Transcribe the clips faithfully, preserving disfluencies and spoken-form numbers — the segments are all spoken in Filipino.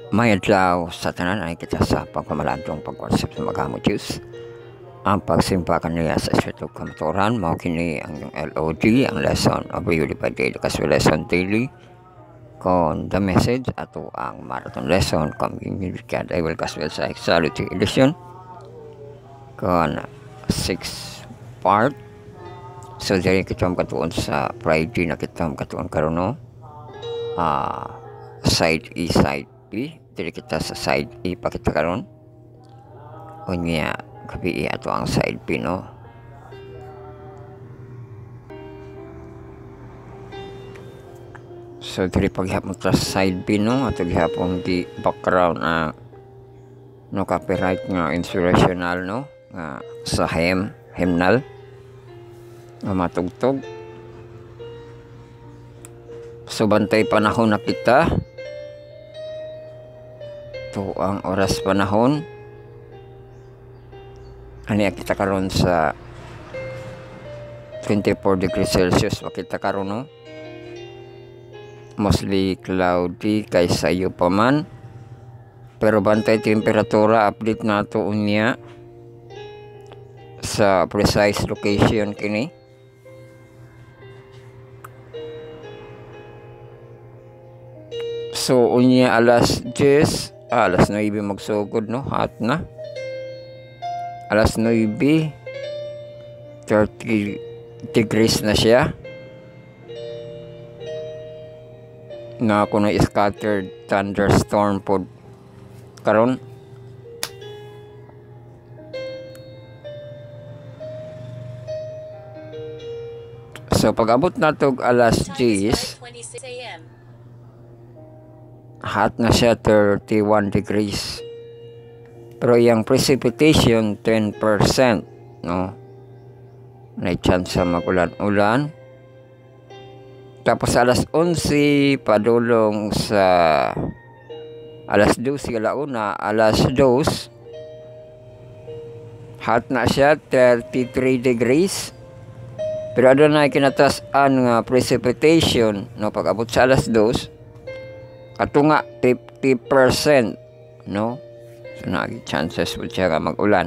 May adlaw sa tanan ay kita sa pagpamalandong pag-worship sa magamo Diyos. Ang pagsimpa kaniya sa Espiritu Kamaturan, mao kini ang yung L O D, ang lesson of Beauty by Daily Gospel Lesson Daily. Kon the message ato ang marathon lesson community Bible Gospel sa Exality Edition. Kon six part. So diri kita katuon sa Friday na kita katuon karon no. Ah, side E, side B. Dili kita sa side E pa kita karon. Unya gabi ato ang side B no. So dili paghapon ta sa side B no, ato gihapon di background na no copyright nga inspirational no nga sa hymn hymnal nga matugtog. So bantay panahon na kita. Ito ang oras panahon. Ano kita karon sa twenty-four degrees Celsius makita karon no. Mostly cloudy kaysa iyo pa man. Pero bantay temperatura update nato unya sa precise location kini. So unya alas diyes, ah, alas nuwebe magsugod no, hot na. Alas nuwebe, thirty degrees na siya. Na ako na scattered thunderstorm pod karon. So pag abot nato alas diyes, hot na siya, thirty-one degrees. Pero yung precipitation ten percent no. May chance sa magulan-ulan. Tapos alas onse padulong sa alas dose galauna, alas dos hot na siya, thirty-three degrees. Pero adto na kinatasan nga precipitation no pag abot sa alas dos ato nga fifty percent no. So nagi chances po siya nga mag-ulan.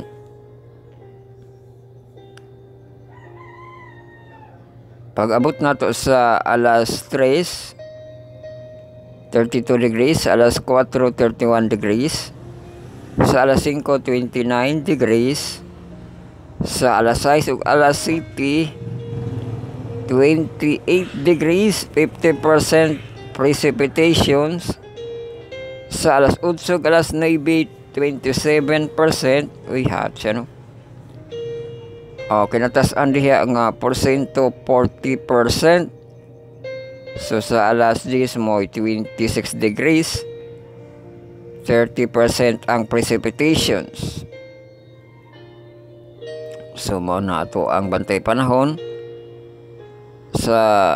Pag abot nato sa alas tres, thirty-two degrees, alas kwatro, thirty-one degrees, sa alas singko, twenty-nine degrees, sa alas sais ug alas siyete, twenty-eight degrees, fifty percent precipitations. Sa alas otso, alas nuwebe, twenty-seven percent. Uy, hot siya no. O, kinatasan diya nga porsyento, forty percent. So sa alas diyes mo, twenty-six degrees, thirty percent ang precipitations. So mo na ito ang bantay panahon sa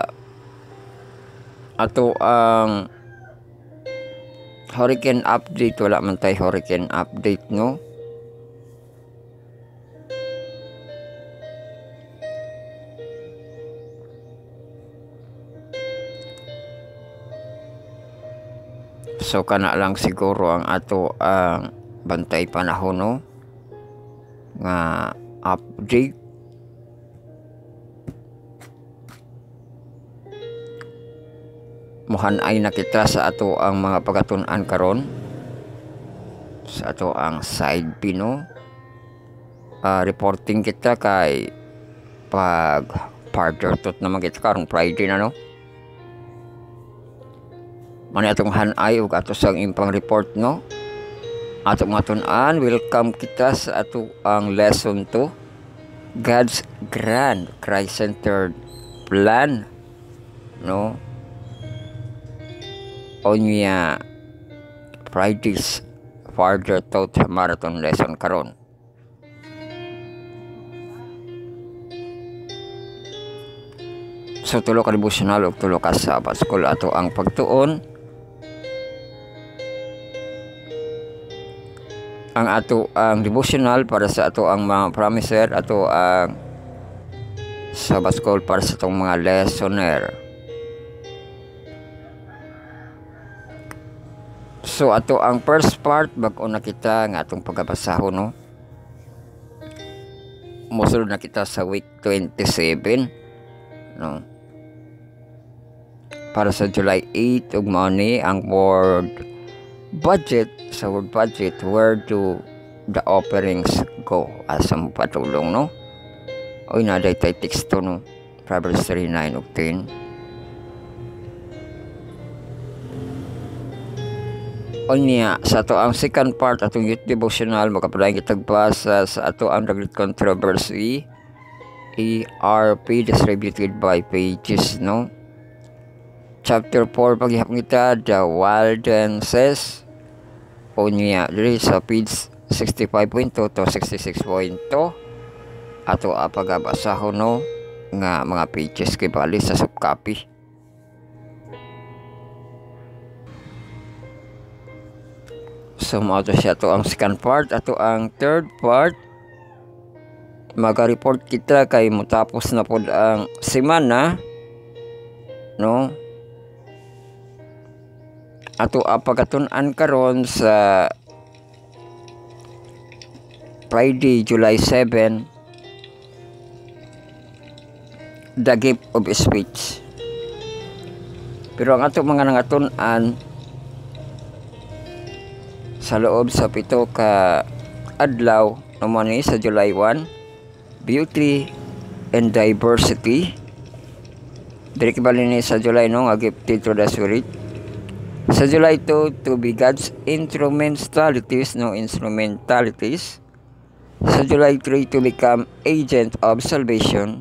ato ang hurricane update. Wala man tayo hurricane update no. So kana lang siguro ang ato ang bantay panahon no nga update. Muhanay na kita sa ato ang mga pagatunan karon sa ato ang side B no. Uh, reporting kita kay pag further tot naman kita karong Friday na no. Mani atong hanay ug ato sang impang report no. Atong matun-an, welcome kita sa ato ang lesson two, God's Grand Christ-Centered Plan no. Onya Friday's further thought marathon lesson karon. So tulo ka devotional ug tulo ka Sabbath school ato ang pagtuon. Ang ato ang devotional para sa ato ang mga promiser, ato ang Sabbath school para sa itong mga lessoner. So ato ang first part bag-o na kita nga atong pagabasahon no. Mosulod na kita sa week twenty-seven no. Para sa July eight ug mao ni ang word budget. Sa word budget, where do the offerings go? Asa mo patulong no. Oy na day tay teksto no. Proverbs three nine ug ten. O niya, sa ato ang second part atong youth devotional, makapadayon kitag basa sa ato ang The Great Controversy, E R P, distributed by pages, no? Chapter four, paghihapon kita, The Waldenses. O niya, diri sa page sixty-five point two to sixty-six point two. Ato ang pagabasahon, no? Nga mga pages kay bali sa subcopy. So mao siya to ang second part. Ato ang third part, maga-report kita kay mutapos na pod ang semana no. Ato ang pagkatun-an karon sa Friday July seven, the gift of speech. Pero ang ato mga nangatun-an sa loob sa pito ka adlaw naman ni sa July one, beauty and diversity. Diri kibali ni sa July no nga gifted to the spirit. Sa July two, to be God's instrumentalities, no instrumentalities. Sa July three, to become agent of salvation.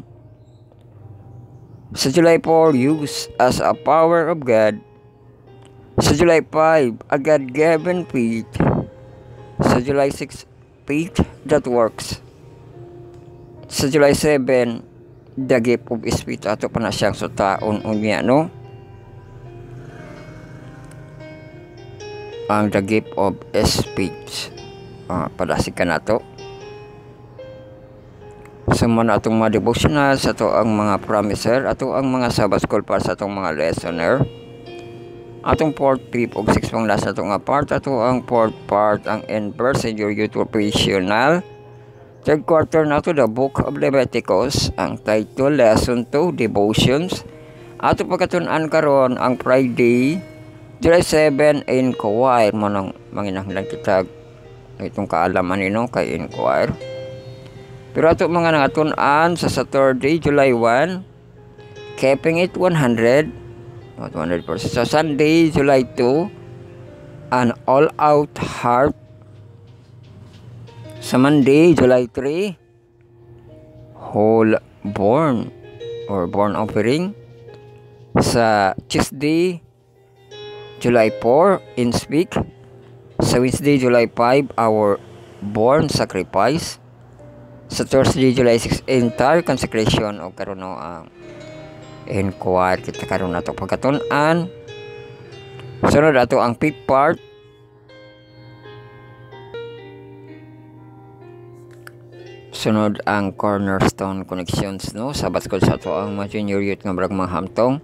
Sa July four, use as a power of God. Sa July five, a God-given faith. Sa July six, faith that works. Sa July seven, the gift of speech. Ato pa na siyang sutaon unya no. Ang the gift of speech. Ah, padasikan nato. Sa mga atong mga devotional, sa ato ang mga promiser, ato ang mga Sabbath school para sa atong mga listener. Atong fourth, fifth, ug sixth pang last ato nga part. Ato ang fourth part, ang end verse in your youth professional. Third quarter na to the book of Leviticus. Ang title, lesson two, devotions. Ato pagkatun-an karon ang Friday July seven, inquire mo nang manginahanglan kita itong kaalaman nino kay inquire. Pero ato mga nangatun-an sa Saturday July one, keeping it one hundred. Not one hundred percent. Sa Sunday, July two, an all-out heart. Sa Monday, July three, whole born or born offering. Sa Tuesday, July four, in speak. Sa Wednesday, July five, our born sacrifice. Sa Thursday, July six, entire consecration o karon no ang inquire kita karon nato pagkatun-an. Sunod ato ang fifth part, sunod ang cornerstone connections no. Sabbath school sa ato ang mga junior youth nga brag mga hamtong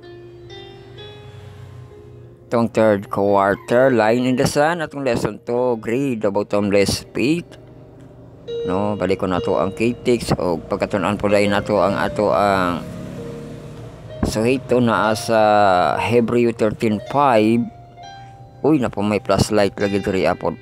tong third quarter, line in the sun. Atong lesson two, grade the bottomless pit no. Balik ko nato ang K-T I C o pagkatun-an pulay nato ang ato ang so ito na sa Hebrew thirteen five. Uy na po may plus light lagi diri apod.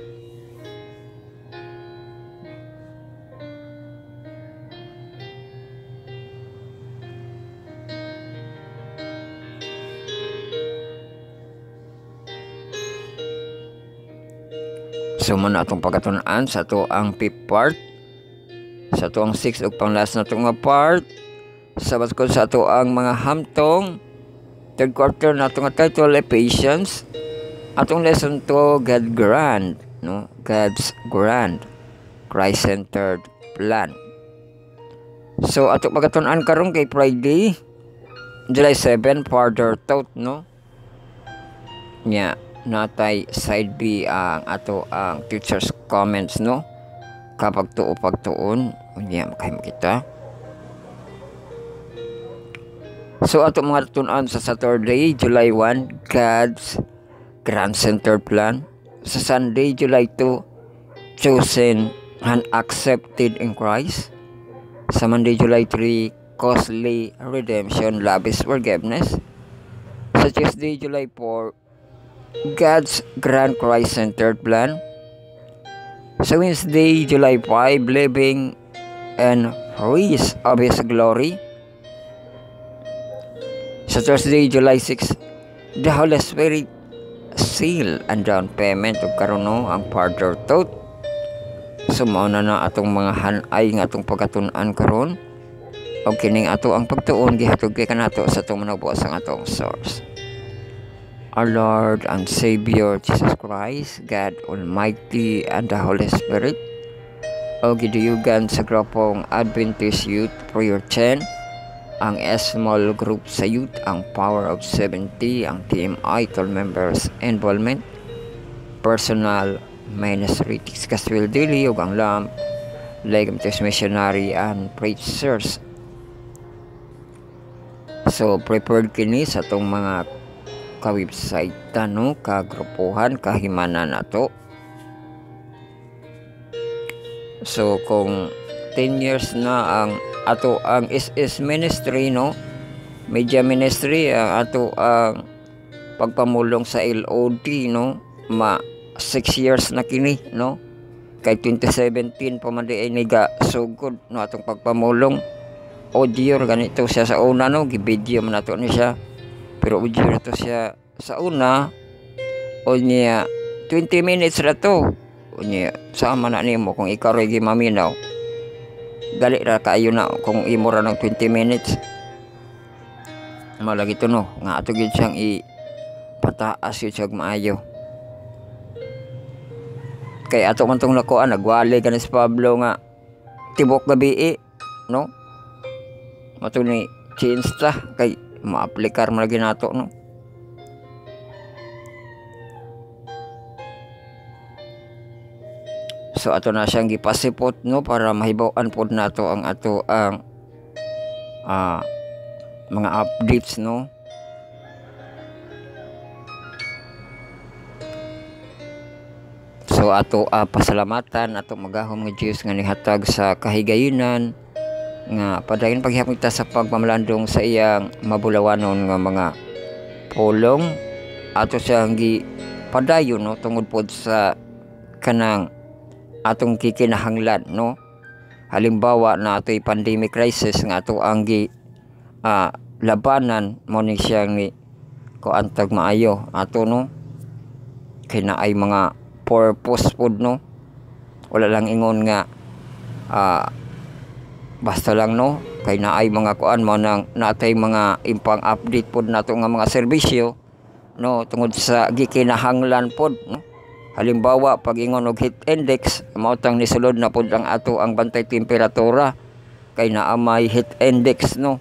So man atong pagkatun-an sa to ang fifth part. Sa to ang sixth ug pang last na to nga part. Sabbath school sa ato ang mga hamtong third quarter na ato nga title, Ephesians. Atong lesson to, God grand no, God's grand Christ-centered plan. So ato pagkatun-an karon kay Friday July seven, further thought no nya natay side B ang ato ang teacher's comments no kapag tuo pagtuon unya makay kita. So ato mga tun-an sa Saturday July one, God's grand centered plan. sa Sunday, July two, chosen and accepted in Christ. Sa Monday, July three, costly redemption, lavish forgiveness. Sa Tuesday, July four, God's grand Christ-centered plan. Sa Wednesday, July five, living and praise of His glory. Sa Thursday, July six, the Holy Spirit seal and down payment ug karon no ang further thought. Sumao na na atong mga hanay nga atong pagkatun-an karon o kining ato ang pagtuon gihatod kay kanato sa atong manubos ang atong source. Our Lord and Savior Jesus Christ, God Almighty and the Holy Spirit, o giduyugan sa grupong Adventist Youth Prayer Chain, ang small group sa youth, ang Power of seventy, ang T M I, twelve members involvement, personal ministry, Caswell Daily, ug ang L A M, Legamentous Missionary and Preachers. So, prepared kini sa itong mga ka-website, no, ka-grupuhan, kahimanan nato. So, kung ten years na ang ato ang S S ministry, no, media ministry, ang ato ang pagpamulong sa L O D, no, ma six years na kini, no, kay twenty seventeen pa man di ay niga sugod, no, atong pagpamulong audio ganito siya sa una, no, gi-video man nato ni siya, pero audio na to siya sa una o niya twenty minutes na to o niya sama na nimo kung ikaw ray gimaminaw gali ra kaayo na kung imo ra ng twenty minutes malagi to, no, nga ato gyud siyang i pataas yun siya maayo kay ato man tong nakuan nagwali kanis Pablo nga tibok gabi, no, mato ni change ta kay ma-aplikar mo lagi nato, no. So ato na siyang gipasipot, no, para mahibaw-an pod nato ang ato ang uh, mga updates, no. So ato uh, pasalamatan ato magahom nga Dios nga nihatag sa kahigayunan nga padayon paghihapon ta sa pagmamalandong sa iyang mabulawanon nga mga pulong ato siyang gi padayon, no, tungod pod sa kanang atong kikinahanglan, no. Halimbawa na ato'y pandemic crisis nga ato ang gi uh, labanan mo ni siyang ni kuantag maayo ato, no, kay na ay mga purpose pod, no, wala lang ingon nga uh, basta lang, no, kay na ay mga kuan mo nang natay mga impang update pod nato nga mga serbisyo, no, tungod sa gikinahanglan pod, no. Halimbawa pag ingon og heat index mao tang nisulod na pod ang ato ang bantay temperatura kay naa may heat index, no.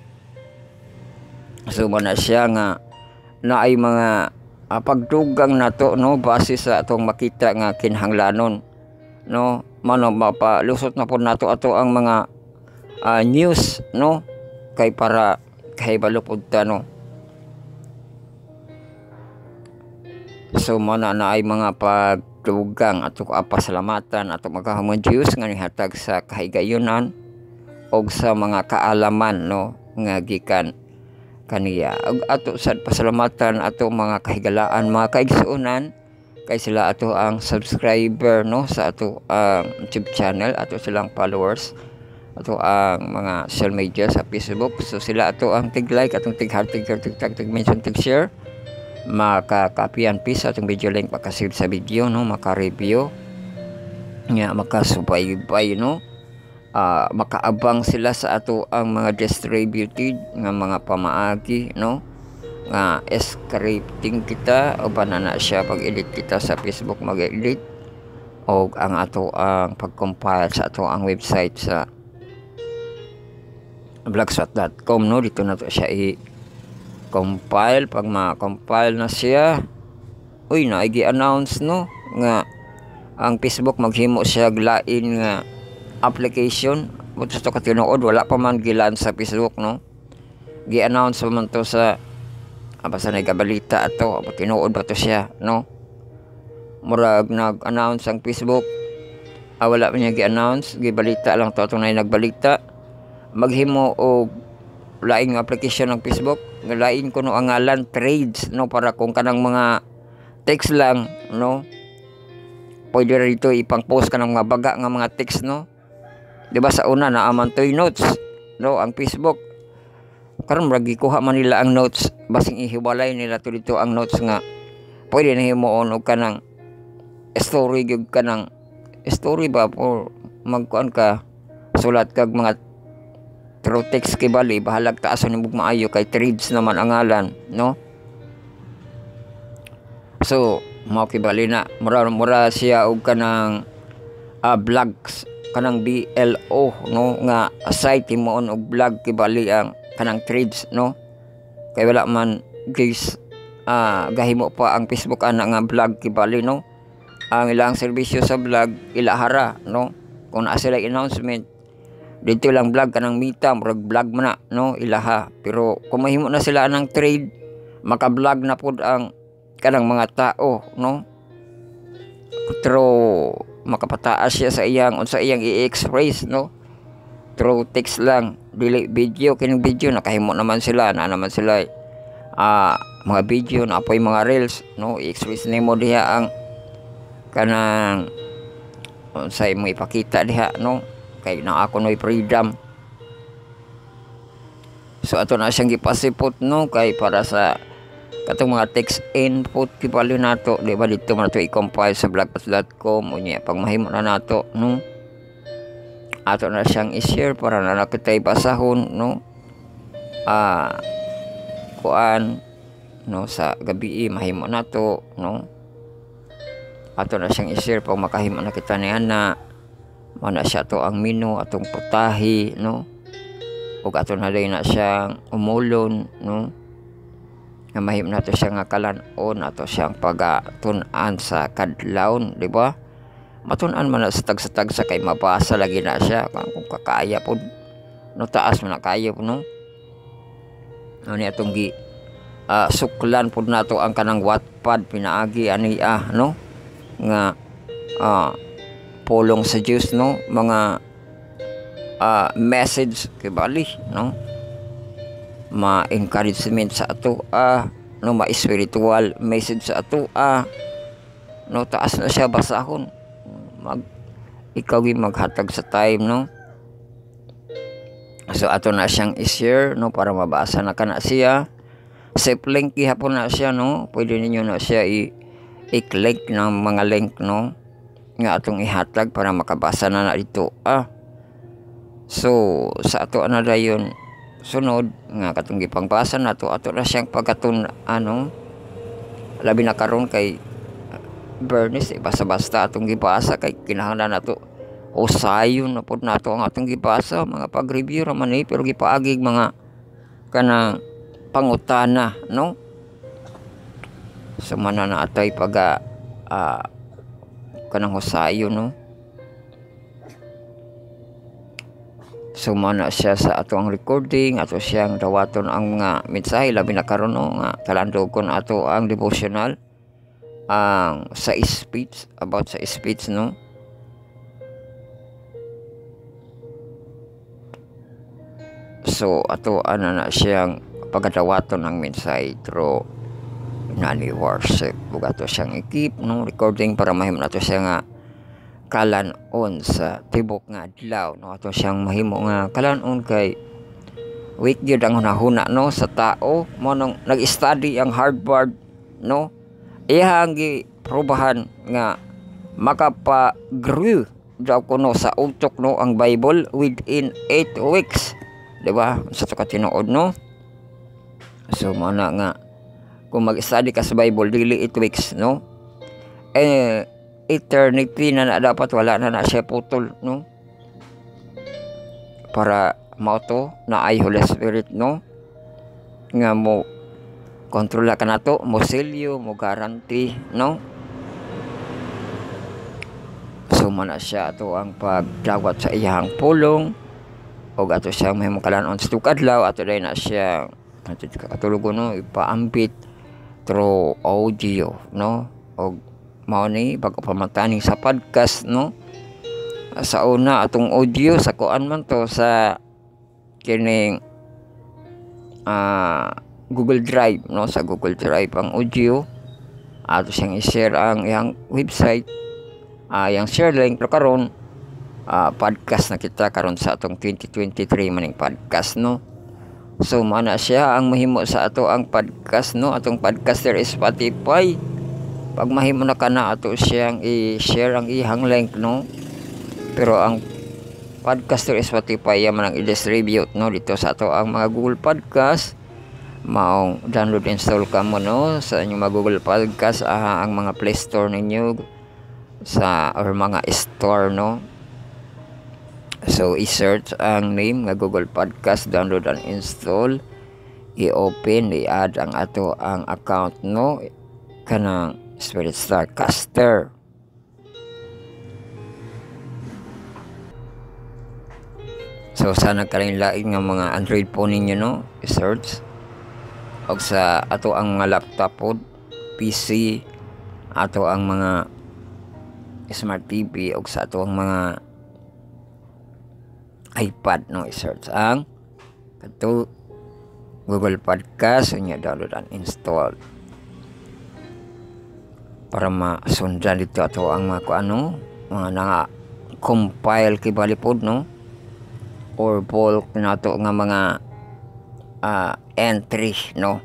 So man na siya nga naay mga uh, pagdugang nato, no, base sa atong makita nga kinahanglanon, no, mano mapalusot na pod nato ato ang mga uh, news, no, kay para kay balupod ta, no. So mana na ay mga pagdugang ato pasalamatan ato magahomon Dios nga nihatag sa kahigayunan og sa mga kaalaman, no, nga gikan kaniya. Og ato sad pasalamatan ato mga kahigalaan, mga kaigsuonan kay sila ato ang subscriber, no, sa ato ang um, YouTube channel, ato silang followers, ato ang mga social media sa Facebook. So sila ato ang tig-like, atong tig-heart, tig-heart, tig-tag, tig-mention, tig-share, maka-copy and paste atong video link, maka-save sa video, no, maka-review nga, maka-subaybay, no, uh, makaabang sila sa ato ang mga distributed nga mga pamaagi, no, nga scripting kita o banana siya pag-edit kita sa Facebook, mag-edit o ang ato ang pag-compile sa ato ang website sa blogspot dot com, no, dito na to siya i-compile. Pag ma-compile na siya, uy, na i-announce, no, nga ang Facebook maghimo siya lain nga application. Buto to katinuod, wala pa man gilan sa Facebook, no, gi-announce pa man to sa basta nagabalita ato, tinuod ba to siya, no. murag nag-announce ang Facebook, ah, wala pa niya gi-announce, gibalita lang to atong nay nagbalita. Maghimo og laing application ng Facebook, lain kuno ang ngalan trades, no, para kung kanang mga text lang, no, pwede ra dito ipang-post ka ng mga baga nga mga text, no. Di ba sa una naaman to'y notes, no, ang Facebook. Karon murag gikuha man nila ang notes, basing ihiwalay nila to dito ang notes nga pwede na himuon og kanang story gyud kanang story ba or magkuan ka sulat kag mga through text kay bali bahalag taason nimog maayo kay trades naman ang ngalan, no. So mao kay bali na mura mura siya og kanang uh, blogs kanang B L O, no, nga site himuon og blog kay bali ang kanang trades, no, kay wala man guys uh, gahimo pa ang Facebook ana nga blog kay bali, no, ang ilang serbisyo sa blog ilahara, no, kung naa sila announcement dito lang vlog kanang mita murag vlog man na, no, ilaha. Pero kung mahimo na sila ng trade, maka-vlog na pud ang kanang mga tao, no, through makapataas siya sa iyang unsa iyang i-express, no, through text lang dili video. Kining video nakahimo naman sila na naman sila ah uh, mga video na apoy mga reels, no, i-express nimo diha ang kanang unsa mo ipakita diha, no, kay na ako no'y freedom. So ato na siyang gipasipot, no, kay para sa katong mga text input kipalo nato, di ba dito man nato i-compile sa blogpost dot com unya pag mahimo na nato, no, ato na siyang i-share para na nakitay basahon, no, ah kuan, no, sa gabi mahimo nato, no, ato na siyang i-share pag makahimo na kita ni ana. Mana siya to ang menu atong putahi, no, ug ato na din na siyang umulon, no, nga mahim nato siya nga kalan-on ato siyang pagatun-an sa kadlawon, di ba? Matun-an man na sa tag-sa-tag sa kay mabasa lagi na siya kung kakaya po, no, taas man na kaya po, no. Ano ni atong gi uh, suklan po nato ang kanang Wattpad pinaagi ani ah, no, nga ah uh, pulong sa Diyos, no, mga uh, message kay bali, no, ma-encouragement sa ato ah, no, ma-spiritual message sa ato ah, no, taas na siya basahon mag ikaw gi maghatag sa time, no. So ato na siyang i-share, no, para mabasa na kana siya. Safe link gihapon na siya, no, pwede ninyo na siya i i-click ng mga link, no, nga atong ihatag para makabasa na na dito ah. So sa ato na dayon sunod nga katong gipangbasa nato ato na siyang pagkatun ano labi na karon kay Bernice eh, basta-basta atong gibasa kay kinahanglan nato usayon na pud nato ang atong gibasa, mga pag-review ra man eh, pero gipaagig mga kanang pangutana, no. So man na atay pag uh, kanang husayo, no. So mana siya sa ato ang recording, ato siyang dawaton ang mga mensahe labi na karon, no, nga kalandog ato ang devotional ang sa speech, about sa speech, no. So ato ana na siyang pagadawaton ang mensahe through nani worship, ug ato siyang ikip, no, recording para mahimo nato siya nga kalan-on sa tibok nga adlaw, no, ato siyang mahimo nga kalan-on kay weak gyud ang hunahuna, no, sa tao mo nang nag-study ang Harvard, no, iyang giprobahan nga makapa-grew daw kuno sa utok, no, ang Bible within eight weeks, di ba, sa to ka tinuod, no. So mana nga kung mag-study ka sa Bible dili eight weeks, no, eh eternity na, na dapat wala na na siya putol, no, para mao to na ay Holy Spirit, no, nga mo kontrola ka nato, mo silyo, mo guarantee, no. So man siya ato ang pagdawat sa iyang pulong o ato siyang may makalan-on sa tukadlaw, ato dahil na siya ato katulog, no, ipaambit through audio, no, o mao ni bago pamataning sa podcast, no. Sa una atong audio sa kuan man to sa kining uh, Google Drive, no, sa Google Drive ang audio ato siyang i-share ang iyang website, uh, yang share link pero karon uh, podcast na kita karon sa atong twenty twenty-three maning podcast, no. So mana siya ang mahimo sa ato ang podcast, no, atong podcaster is Spotify. Pag mahimo na kana ato siyang i-share ang ihang link, no. Pero ang podcaster is Spotify yaman ang i-distribute, no, dito sa ato ang mga Google Podcast. Maong download install ka mo, no, sa inyong mga Google Podcast, ah, ang mga Play Store ninyo sa or mga store, no. So i-search ang name nga Google Podcast, download and install, i-open, i-add ang ato ang account, no, kanang Spirit Star Caster. So sana kalain-lain nga mga Android phone ninyo, no, i-search og sa ato ang mga laptop pod, P C, ato ang mga smart T V og sa ato ang mga iPad, no, i-search ang kato Google Podcast, unya download and install para masundan dito ato ang mga kuano mga nga compile kibali pod, no, or bulk nato nga mga uh, entry, no.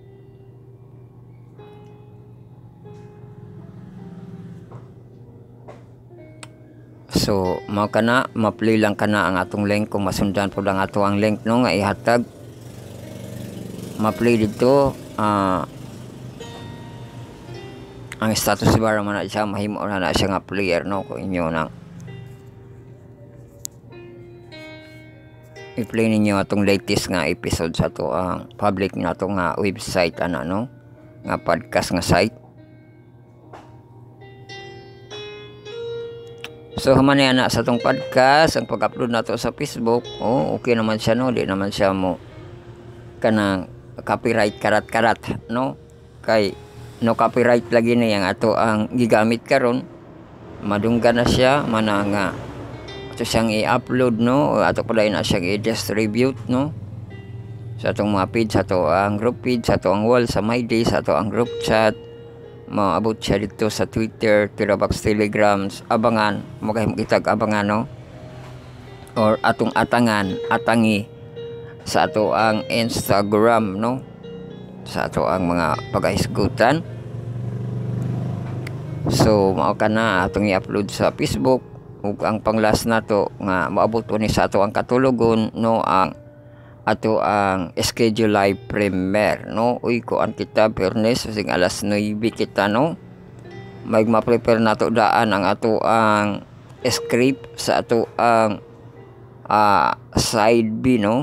So mao kana ma-play lang kana ang atong link kung masundan po lang ato ang link, no, nga ihatag ma-play dito. uh, ang status bar man na siya mahimo na na siya nga player, no, kung inyo nang i-play ninyo atong latest nga episode sa to ang public na to nga website, ano, no, nga podcast nga site. So human na sa tong podcast ang pag-upload nato sa Facebook, oh okay naman siya, no, di naman siya mo kanang copyright karat-karat, no, kay no copyright lagi na yang ato ang gigamit karon, madunggan na siya mana nga ato siyang i-upload, no, o ato pala na siyang i-distribute, no, sa atong mga page, sa ato ang group page, sa ato ang wall, sa my day, sa ato ang group chat, maabot siya dito sa Twitter, Tirabox, Telegrams, abangan magahim kitag abangan, no, or atong atangan atangi sa ato ang Instagram, no, sa ato ang mga pagahisgutan. So mao kana atong i-upload sa Facebook ug ang panglas nato nga maabot ni sa ato ang katulugon, no, ang ato ang schedule live premiere, no. Uy kuan kita Bernes sing alas nueve kita, no, may ma-prepare nato daan ang ato ang script sa ato ang uh, side B, no.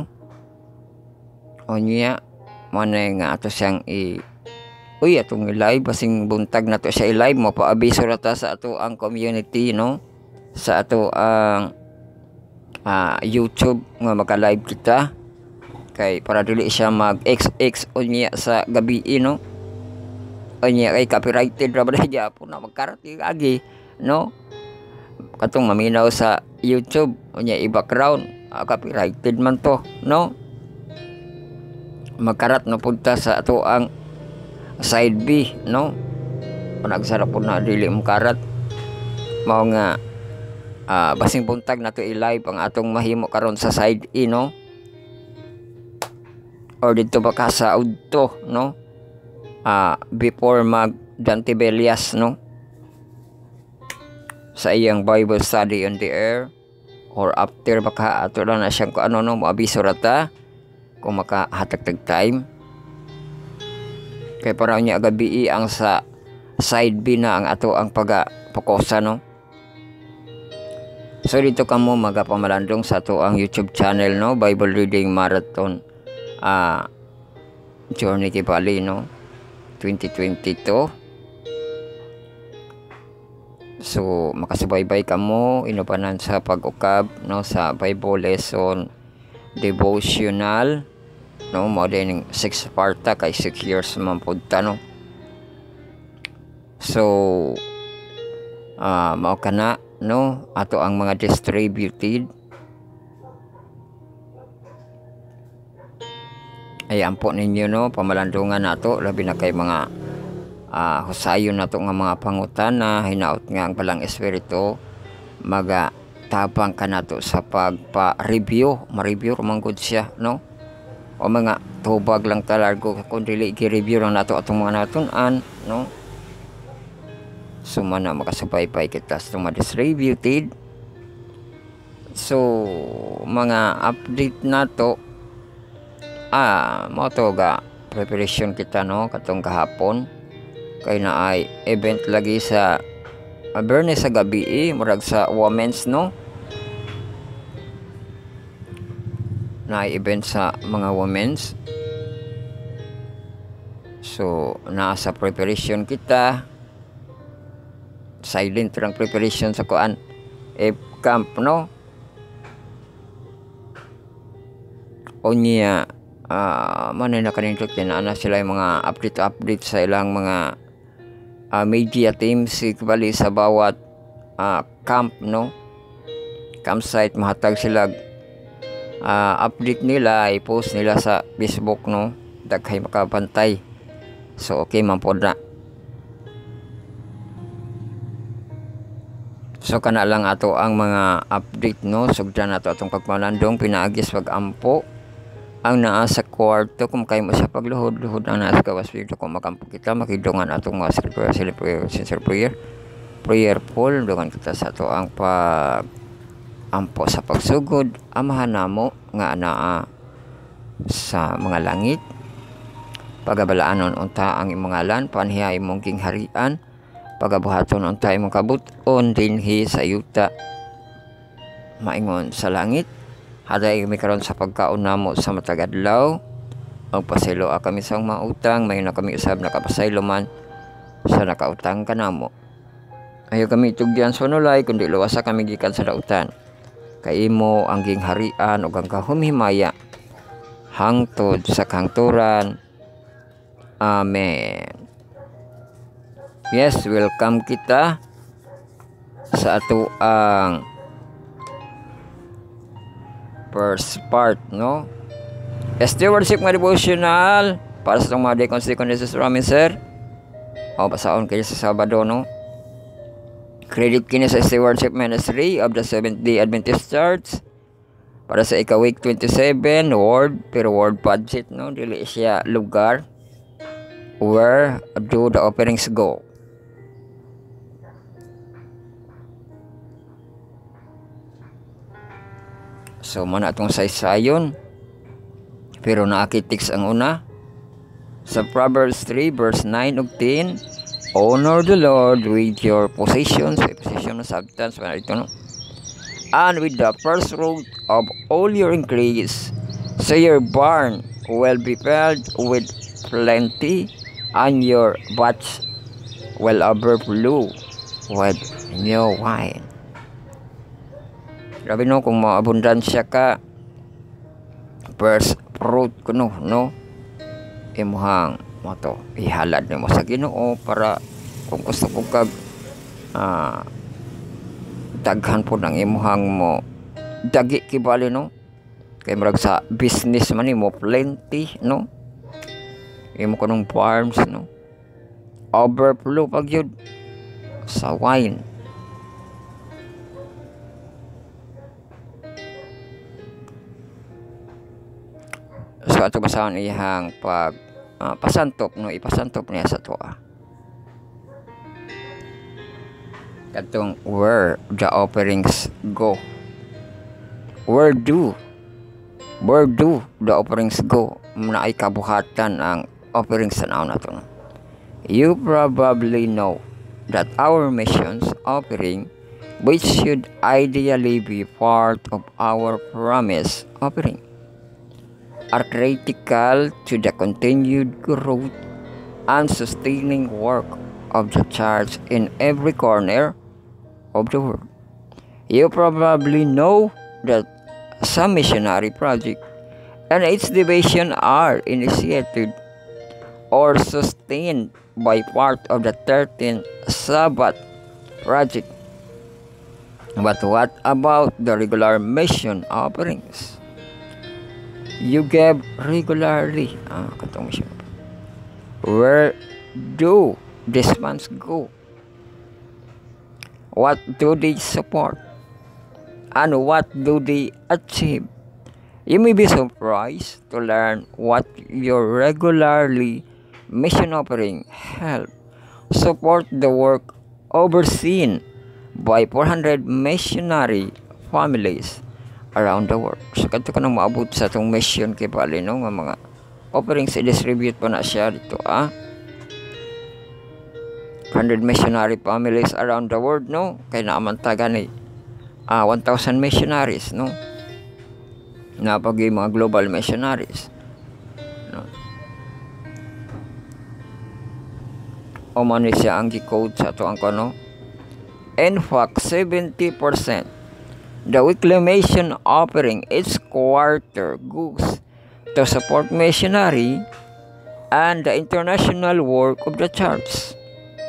Onya man nga ato siyang i uy atong live basing buntag nato siya i-live mo paabiso rata sa ato ang community, no, sa ato ang uh, YouTube nga maka-live kita kay para dili siya mag X X unya sa gabi, no, unya kay copyrighted ra ba gyapon na magkarati agi, no, katong maminaw sa YouTube unya i-background uh, copyrighted man to, no, magkarat no punta sa ato ang side B, no, nagsarap po na dili makarat mao nga uh, basing buntag nato i-live ang atong mahimo karon sa side E, no, or dito ba ka sa auto, no, uh, before mag Dante Belias, no, sa iyang Bible study on the air or after baka ato lang na siyang ano, no, maabiso rata kung makahatagtag time kay para niya gabi ang sa side B na ang ato ang pagapokosa, no. So dito kamo magapamalandong sa ato ang YouTube channel, no, Bible Reading Marathon uh, Journey Kibali, no, twenty twenty-two. So makasubaybay kamo inupanan sa pag-ukab, no, sa Bible lesson devotional, no, mo din six parta kay six years man pud ta, no. So uh, mao kana no ato ang mga distributed ay ampo ninyo no pamalandungan nato labi na kay mga uh, husayon nato nga mga pangutana hinaot nga ang balang espiritu maga tabang ka nato sa pagpa-review ma-review man gud siya no o mga tubag lang talargo kun dili gi-review lang nato atong mga natun-an no sumana makasubaypay kita sa mga distributed so mga update nato ah mo to ga preparation kita no katong kahapon kay na ay event lagi sa Berne sa gabi eh, murag sa women's no na event sa mga women's so nasa preparation kita silent lang preparation sa kuan eh camp no o niya uh, man na kanindot na sila yung mga update update sa ilang mga uh, media teams bali sa bawat uh, camp no campsite mahatag sila uh, update nila i-post nila sa Facebook no daghay makabantay so okay man pod na so kana lang ato ang mga update no sugdan nato atong pagmalandong pinaagis pag-ampo ang naa sa kwarto kung kay mo sa pagluhod-luhod ang nasa gawas dito kung makampo kita makidungan atong mga sincere prayer prayerful dungan kita sa ato ang pag ampo sa pagsugod amahan namo nga anaa sa mga langit pagabalaanon unta ang imong ngalan panhiya imong gingharian pagabuhaton unta imong kabut-on dinhi sa yuta maingon sa langit haday kami karon sa pagkaon namo sa matag adlaw magpasaylo a kami sa mga utang may na kami usab nakapasaylo man sa nakautang kanamo ayo kami tugyan sunulay kundi luwasa kami gikan sa dautan kay imo ang gingharian ug ang kahumhimaya hangtod sa kangturan amen. Yes, welcome kita sa ato ang first part no stewardship nga devotional para sa itong mga deacons deacon Jesus Ramin sir o basaon kayo sa Sabado no credit kini sa stewardship ministry of the Seventh Day Adventist Church para sa ika-week twenty-seven word pero word budget no dili siya lugar where do the offerings go. So man atong saysayon pero naakitiks ang una sa Proverbs three verse nine ug ten honor the Lord with your possessions possession na substance man ito no and with the first fruit of all your increase so your barn will be filled with plenty and your vats will overflow with new wine. Grabe no kung maabundansya ka first fruit kuno no imuhang mo to ihalad nimo sa Ginoo para kung gusto ko kag uh, daghan po ng imuhang mo dagi kibali no kay murag sa business man mo plenty no imo kunong farms no overflow pag yun sa wine. So ato basahon iyang pag uh, pasantop no ipasantop niya sa tuwa. Katong where the offerings go. Where do where do the offerings go? Muna ay kabuhatan ang offerings sa naon nato. You probably know that our missions offering, which should ideally be part of our promise offering, are critical to the continued growth and sustaining work of the church in every corner of the world. You probably know that some missionary project and its division are initiated or sustained by part of the thirteenth Sabbath project. But what about the regular mission offerings? You give regularly. Ah, katong mission. Where do these funds go? What do they support? And what do they achieve? You may be surprised to learn what your regularly mission offering help support the work overseen by four hundred missionary families around the world. So kadto ka nang maabot sa itong mission kay bali no nga mga offerings i-distribute pa na siya dito ah. one hundred missionary families around the world no kay naamantagan ni ah, one thousand missionaries no napagi mga global missionaries no o man siya ang gi-quote sa ato ang kono. In fact, seventy percent the weekly mission offering each quarter goes to support missionary and the international work of the church.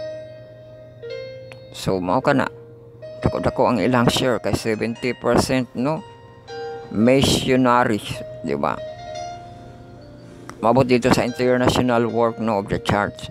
So mao kana dako-dako ang ilang share kay seventy percent no missionaries, di ba? Mabot dito sa international work no of the church.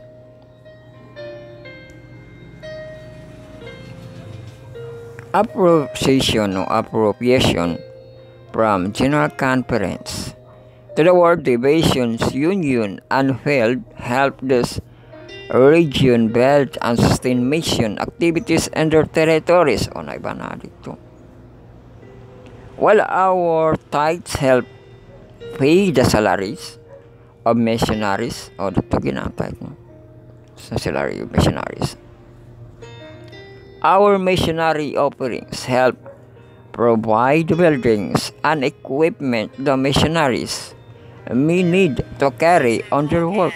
Appropriation no appropriation from General Conference to the World Divisions Union and failed help this region build and sustain mission activities in their territories. O na iba na dito. While our tithes help pay the salaries of missionaries, o dito ginatay no sa salary of missionaries. Our missionary offerings help provide buildings and equipment the missionaries may need to carry on their work.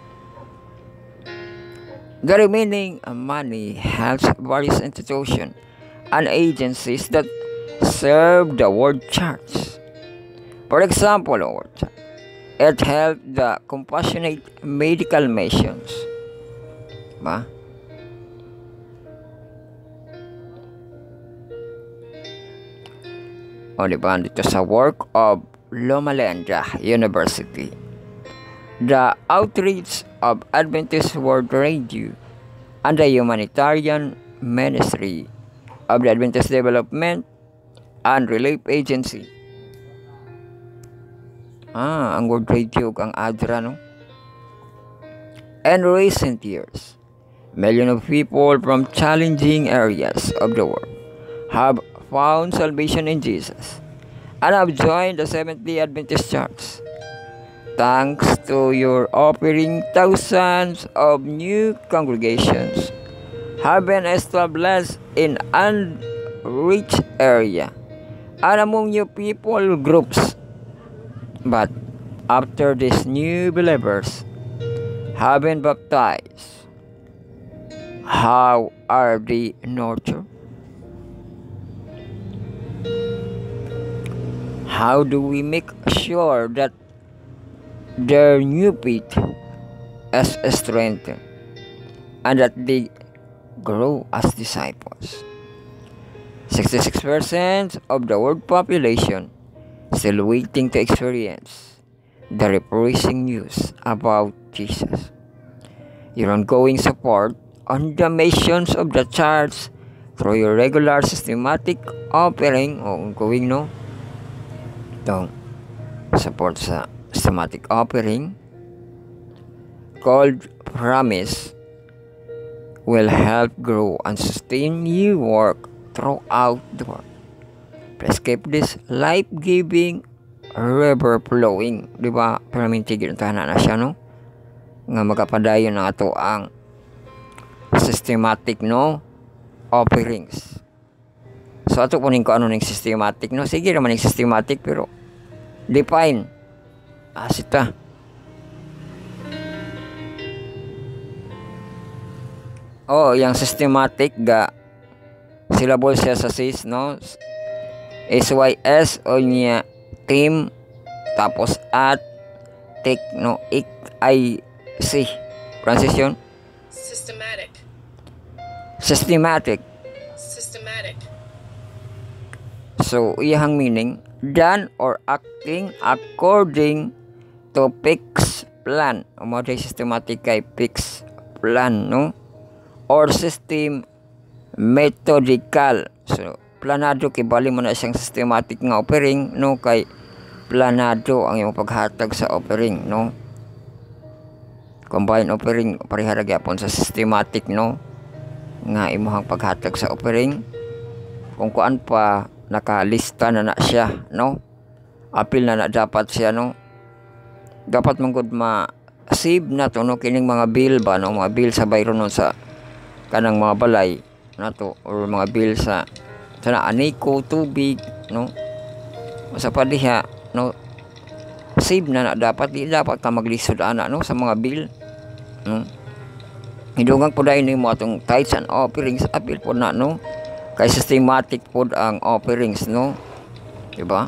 The remaining money helps various institutions and agencies that serve the world church. For example, it helped the compassionate medical missions. Ba? O diba, dito sa work of Loma Linda University, the outreach of Adventist World Radio, and the humanitarian ministry of the Adventist Development and Relief Agency. Ah, ang World Radio ang A D R A, no? In recent years, millions of people from challenging areas of the world have found salvation in Jesus and have joined the Seventh-day Adventist Church. Thanks to your offering, thousands of new congregations have been established in unreached area and among new people groups. But after these new believers have been baptized, how are they nurtured? How do we make sure that their new faith is strengthened and that they grow as disciples? sixty-six percent of the world population still waiting to experience the refreshing news about Jesus. Your ongoing support on the missions of the church through your regular systematic offering o ongoing no itong support sa systematic offering called Promise will help grow and sustain your work throughout the world. Please keep this life-giving river flowing, di ba? Pero mintigil ang tahanan na siya, no? Nga magapadayon na ito ang systematic, no? Offerings. So, ato kunin ko ano ng systematic, no? Sige naman ng systematic, pero define. Asita. Oh, yung systematic, ga syllable siya sa sis, no? S Y S o niya team, tapos at take, no? Ik, I, C. Transition? Systematic. Systematic. systematic. So, iyang meaning, done or acting according to fixed plan. O mo systematic kay fixed plan, no? Or system methodical. So, planado kay bali mo na siyang systematic nga offering, no? Kay planado ang iyong paghatag sa offering, no? Combine offering parehara gyapon sa systematic, no? Nga imong paghatag sa offering. Kung kuan pa nakalista na na siya, no? Apil na na dapat siya, no? Dapat manggod ma-save na to, no? Kining mga bill ba, no? Mga bill sa bayron nun sa kanang mga balay na to, or mga bill sa sa na aniko, tubig, no? Sa pa diha, no? Save na na dapat, di dapat ka maglisod ana, no? Sa mga bill, no? Hidugang po dahil mo atong tithes and offerings, apil po na, no? Kay systematic po ang offerings, no? Diba?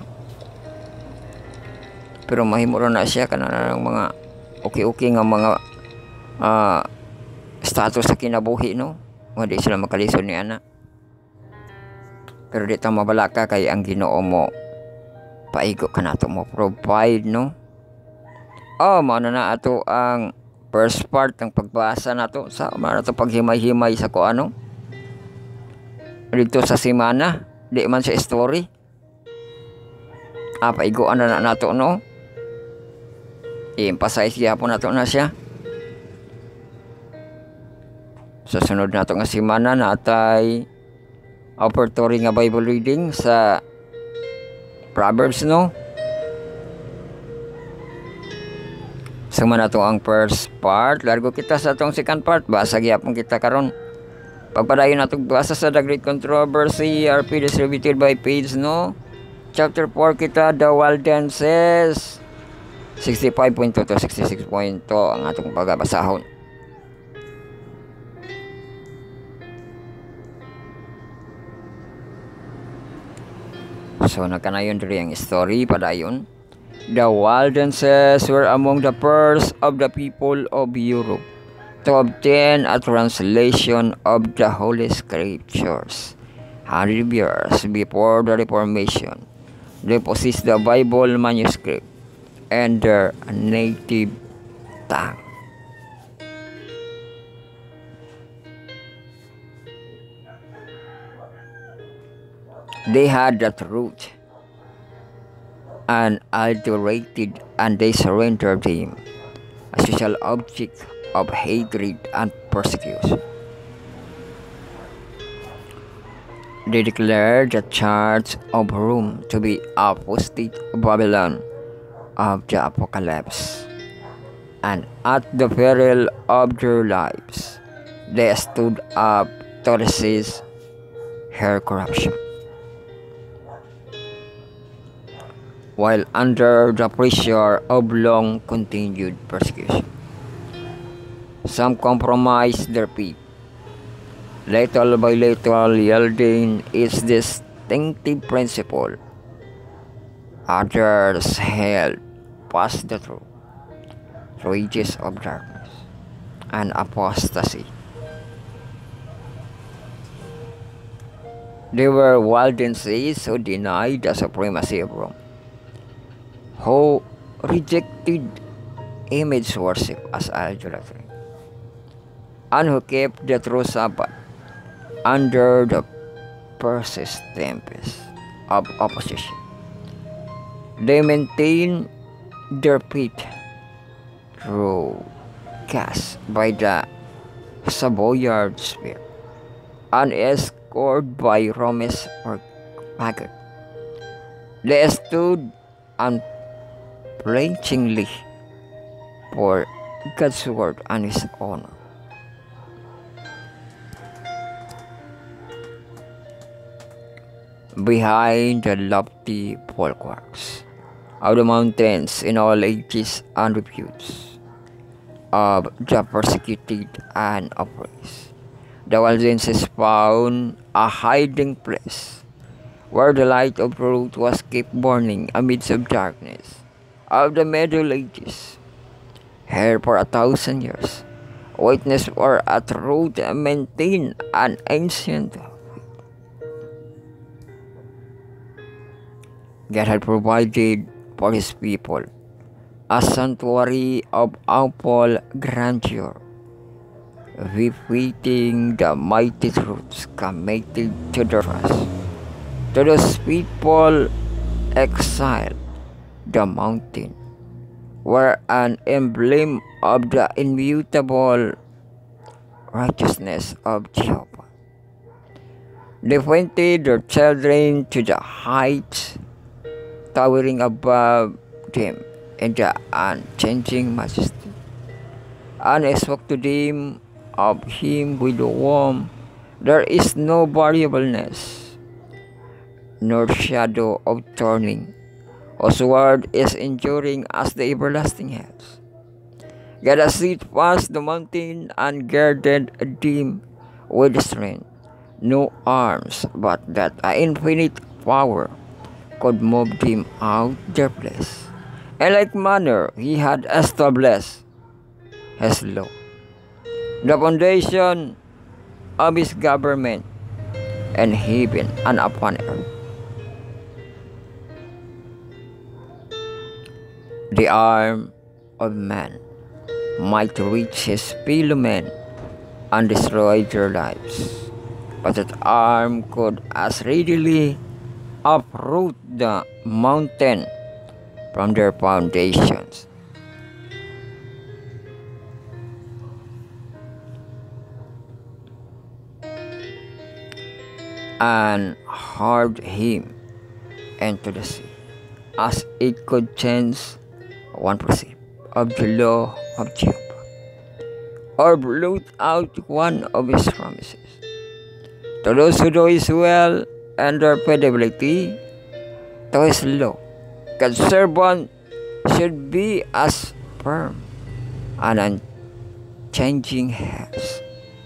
Pero mahimo na siya kana ng mga okay-okay nga mga uh, status sa kinabuhi, no? Nga di sila makalisod ni ana. Pero di ta mabalaka kay ang Ginoo mo paigo ka nato mo provide, no? Oh, mao na na ato ang first part ng pagbasa nato sa mao to paghimay-himay sa ko ano dito sa semana, di man sa story. Ah, paigoan na na nato, no? I-emphasize gyapon nato na siya. Sa sunod nato nga semana natay offertory nga Bible reading sa Proverbs, no? Suma na to ang first part. Largo kita sa atong second part. Basa gyapon kita karon. Pagpadayon nato basa sa The Great Controversy, R P distributed by Page, no? Chapter four kita, The Waldenses. sixty-five point two to sixty-six point two ang atong pagbasahon. So nagkanayon diri ang story padayon. The Waldenses were among the first of the people of Europe to obtain a translation of the Holy Scriptures. Hundred years before the Reformation, they possessed the Bible manuscript and their native tongue. They had the truth unadulterated, and they surrendered him, a social object of hatred and persecution. They declared the Church of Rome to be apostate Babylon of the Apocalypse, and at the peril of their lives, they stood up to resist her corruption. While under the pressure of long-continued persecution, some compromised their faith, little by little yielding its distinctive principle. Others held fast the truth through ages of darkness and apostasy. They were Waldenses who denied the supremacy of Rome, who rejected image worship as idolatry, and who kept the true Sabbath under the persistent tempest of opposition. They maintained their faith through cast by the Savoyard spear and escorted by Rome's or Maggard. They stood unflinchingly for God's word and His honor. Behind the lofty bulwarks of the mountains in all ages and reputes of the persecuted and oppressed, the Waldenses found a hiding place where the light of truth was kept burning amidst of darkness of the Middle Ages. Here for a thousand years, witness for a truth maintained an ancient God had provided for his people a sanctuary of ample grandeur, befitting the mighty truths committed to the trust. To those people exiled, the mountain were an emblem of the immutable righteousness of Jehovah. They pointed their children to the heights towering above them in the unchanging majesty, and I spoke to them of him with whom there is no variableness, nor shadow of turning, whose word is enduring as the everlasting hills. God has set fast the mountain and girded them with strength. No arms but that an infinite power could move them out their place. In like manner he had established his law, the foundation of his government in heaven and upon earth. The arm of man might reach his fellow men and destroy their lives, but that arm could as readily uproot the mountain from their foundations. And hurled him into the sea, as it could change one precept of the law of Jehovah, or blot out one of his promises. To those who do his will and their fidelity to his law, God's servant should be as firm and unchanging hands.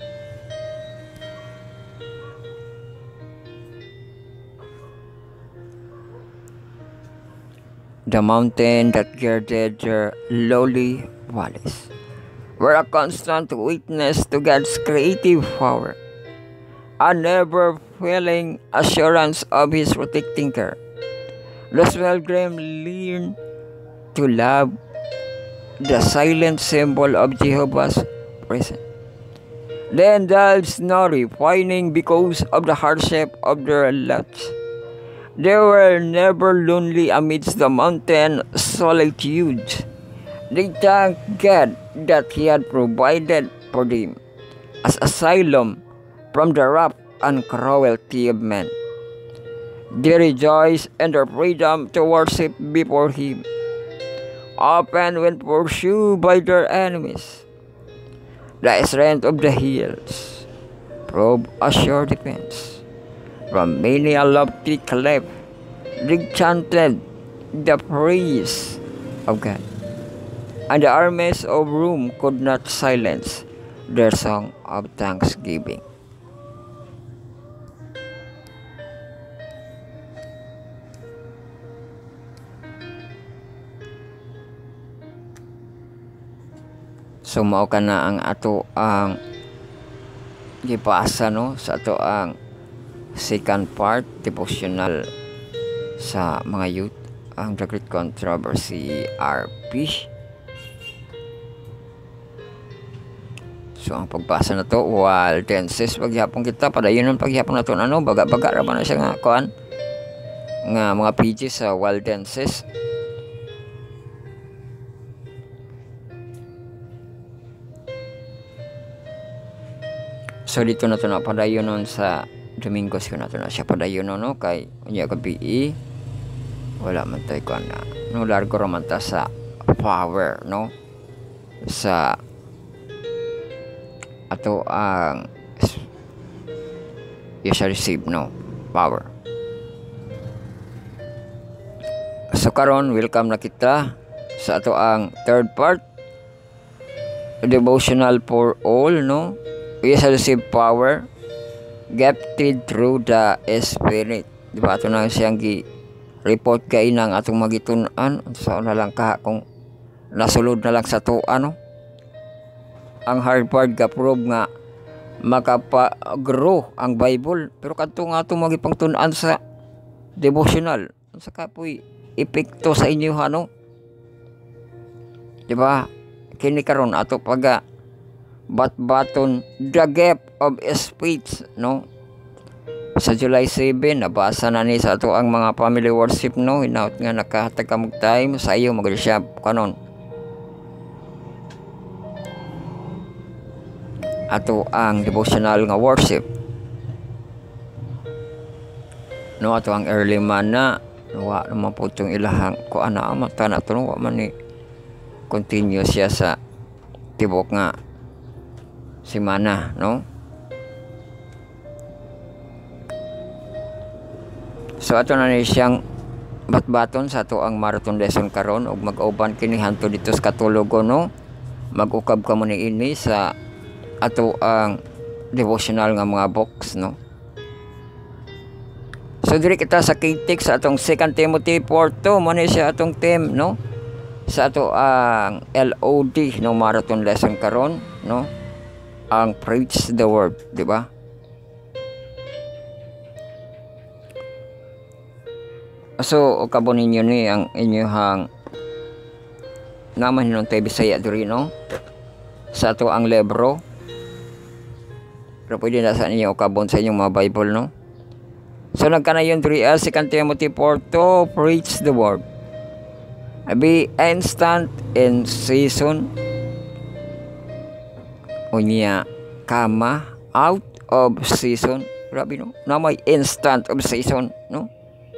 The mountain that girded their lowly valleys were a constant witness to God's creative power, a never-failing assurance of his protecting care. Those pilgrims learned to love the silent symbol of Jehovah's presence. They indulged no repining because of the hardship of their lots. They were never lonely amidst the mountain solitudes. They thanked God that he had provided for them as asylum from the wrath and cruelty of men. They rejoiced in their freedom to worship before him, often when pursued by their enemies. The strength of the hills proved a sure defense. From many a lofty cliff, they chanted the praise of God, and the armies of Rome could not silence their song of thanksgiving. So mao kana ang ato ang gipasa no sa ato ang second part devotional sa mga youth, ang The Great Controversy R P. So ang pagbasa na to Waldenses paghapon kita padayon ang paghapon na to ano baga-baga ra man na siya nga kuan nga mga pages sa Waldenses. So dito na to na padayon nun sa Domingos ko na to na siya padayon no kay unya gabi wala man tayo ko na no largo raman ta sa power no sa ato ang you shall receive no power. So karon welcome na kita sa ato ang third part devotional for all no. We shall receive power gifted through the Spirit. Di ba? Ito na siyang gi-report kay ng atong magitunan. So na lang ka kung nasulod na lang sa to ano. Ang Harvard ga-prove nga makapa-grow ang Bible. Pero kadto nga itong magipangtunan sa devotional. unsa ka po'y epekto sa inyo ano, di ba? Kini karon ato paga bat-baton the gift of speech, no? Sa July seven nabasa na ni sa ato ang mga family worship, no, hinaut nga nakahatag ka mog time sa iyo mag-reserve kanon ato ang devotional nga worship, no, ato ang early man na wa naman po itong ilahang ko ana amata na ito, no, wa man ni continue siya sa tibok nga simana, no. So ato na ni siyang batbaton sa ato ang marathon lesson karon, ug mag-uban kini hanto dito sa katulogon, no. Mag-ukab ka mo ni ini sa ato ang devotional nga mga books, no. So diri kita sa kitik sa atong Second Timothy four two mo ni siya atong theme, no, sa ato ang L O D no marathon lesson karon, no, ang preach the word, di ba? So ukabon ninyo ni ang inyong naman hinong tayo Bisaya diri, no, sa ato ang libro. Pero pwede na sa inyo ukabon sa inyong mga Bible, no. So nagkanayon diri as Second Timothy four two, preach the word, be instant in season, unya kama out of season, grabe, no, na may instant of season, no.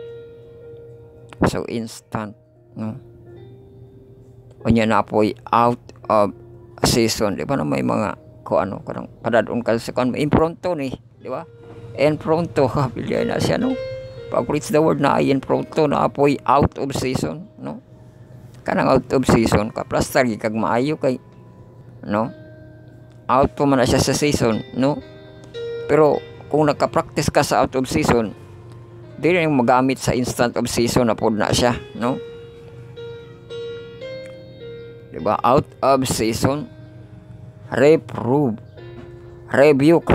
So instant, no, unya na po'y out of season, di ba, na may mga ko ano kanang padadon ka sa kan impronto ni, di ba? Impronto ha bilya na siya, no. Pag preach the word na ay impronto na apoy out of season, no. Kanang out of season ka plastar kag maayo kay, no, out po man na siya sa season, no. Pero kung nagka-practice ka sa out of season, di rin magamit sa instant of season na pod na siya, no. Di ba? Out of season, reprove, rebuke,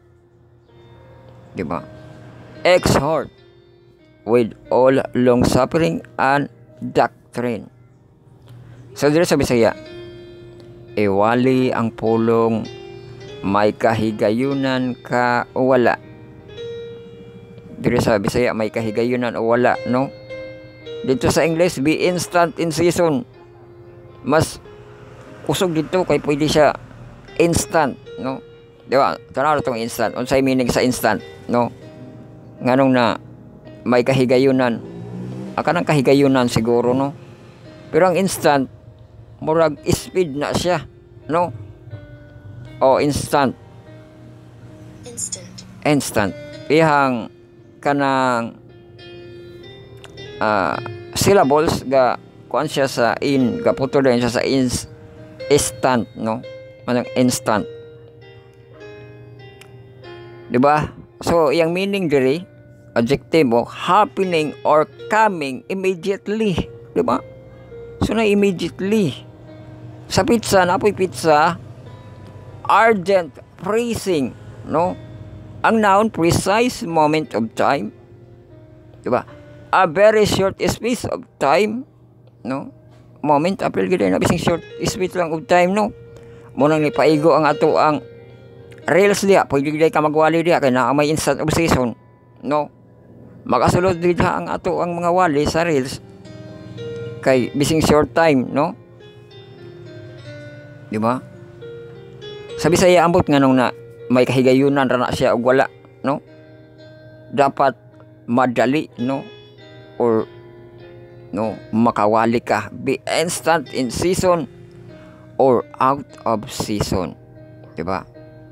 di ba? Exhort with all long suffering and doctrine. So dito sa Bisaya, iwali ang pulong may kahigayunan ka o wala. Dito sa Bisaya, may kahigayunan o wala, no. Dito sa English, be instant in season. Mas kusog dito kay pwede siya instant, no. Di ba? Tanaw itong instant. Unsay meaning sa instant, no? Nganong na may kahigayunan. Aka ng kahigayunan siguro, no? Pero ang instant, murag speed na siya, no? O instant. Instant. Instant. Ihang kanang uh, syllables ga kuan siya sa in, ga putol din siya sa ins, instant, no? Manang instant. Diba? So, yung meaning diri, adjective mo, happening or coming immediately. Diba? So, na immediately. Sa pizza, napoy pizza, urgent, freezing, no? Ang noun, precise moment of time. Diba? A very short space of time, no? Moment, apil gila na bising short space lang of time, no? Munang ni paigo ang ato ang reels diya, pwede diya ka magwali diya kaya na may instant of season, no. Makasulod diya ang ato ang mga wali sa reels kay bising short time, no. Di ba? Sa Bisaya ambot nga nung na may kahigayunan ra na siya og wala, no. Dapat madali, no, or no makawali ka, be instant in season or out of season, di ba?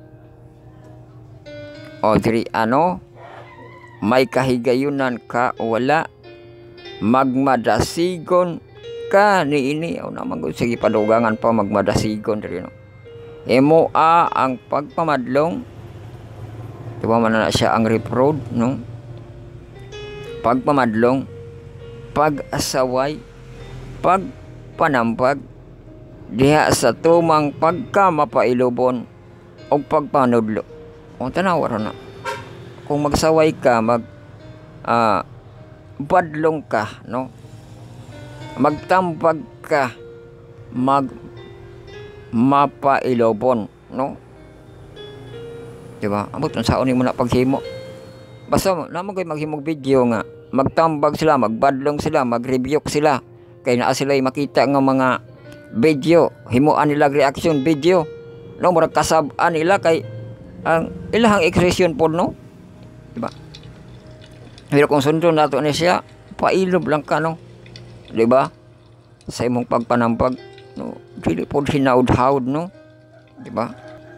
O diri ano, may kahigayunan ka o wala, magmadasigon ka ni ini. O naman kung sige padugangan pa magmadasigon diri, no. Emo a ang pagpamadlong, diba man na siya ang reprove, no. Pagpamadlong, pag-asaway, pagpanampag, diha sa tumang pagka mapailubon o pagpanudlo. O tanaw ra na. Kung magsaway ka, mag uh, magbadlong ka, no? Magtambag ka, mag mapailobon, no? Diba? Amot ang saon mo na paghimo. Basta naman kayo maghimog video nga, magtambag sila, magbadlong sila, mag-review sila. Kaya naa sila makita ng mga video, himuan nila reaction video. No, murag kasab-an nila kay ang ilahang expression po, no? Diba? Pero kung sundo nato ni siya, pailob lang ka, no? Diba? Sa imong pagpanampag, no? Dili po hinaud-haud, no? Diba?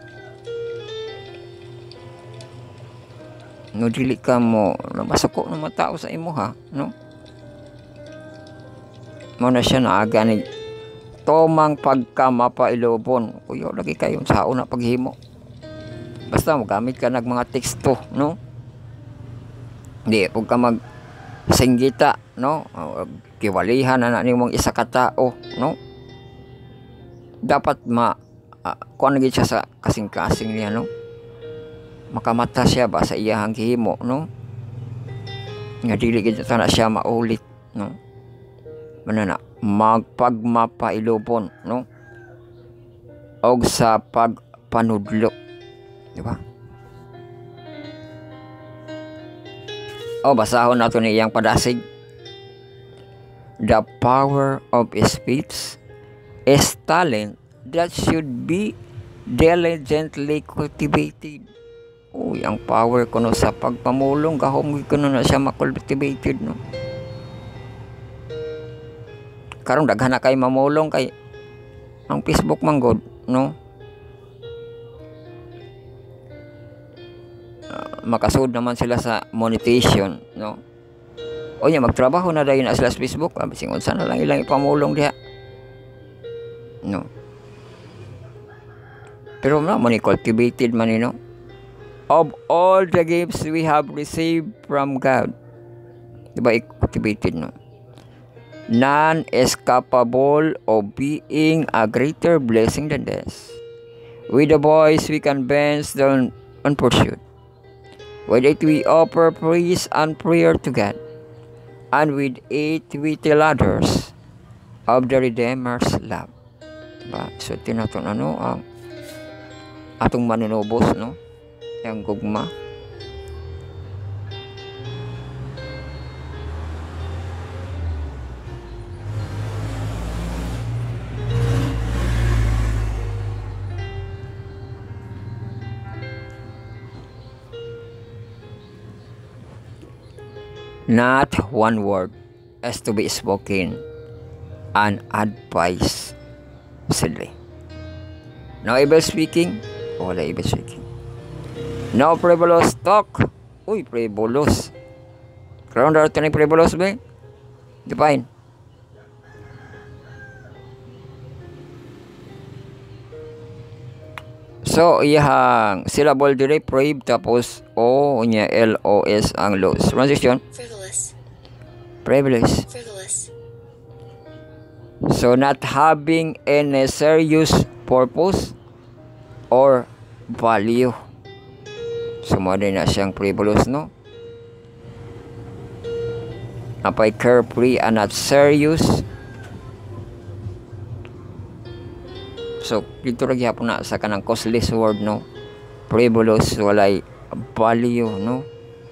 No, dili ka mo masako ng mga tao sa imo, ha? No? Mo na siya naaga ni tomang pagka mapailobon. Kuya, lagi kayo sa una paghimo. Basta magamit ka ng mga teksto, no? Hindi, huwag ka mag singgita, no? Kiwalihan na na mong isa ka tao, no? Dapat ma uh, kuha na siya sa kasing-kasing niya, no? Makamata siya ba sa iyahang gihimo, no? Nga dili gid na siya maulit, no? Manana magpagmapailobon, no? Og sa pagpanudlo, di ba? O basahon nato ni iyang padasig. The power of speech is talent that should be diligently cultivated. Uy, ang power kuno sa pagpamulong gahom kuno na siya makultivated, no? Karong daghan na kay mamulong kay ang Facebook manggod, no? Uh, makasud naman sila sa monetization, no? O nya magtrabaho na dayon na sila sa Facebook, bising unsa na lang ilang ipamulong diha, no? Pero na man cultivated man, no? Of all the gifts we have received from God, diba cultivated, no? None is capable of being a greater blessing than this. With the voice we can bend down on pursuit. With it we offer praise and prayer to God. And with it we tell others of the Redeemer's love. Diba? So tinaton ano ang atong manunubos, no? Yang gugma. Not one word is to be spoken and advice silly. No evil speaking, wala evil speaking. No frivolous talk. Uy, frivolous. Karon daw ito ni frivolous ba? Define. So, iyang syllable dire brave tapos O nya L O S ang loss. Transition. Frivolous. Frivolous. Frivolous. So, not having any serious purpose or value. So, mo din na siyang frivolous, no? Apay carefree and not serious. So, dito lagi hapon na sa kanang costless word, no? Frivolous, walay value, no?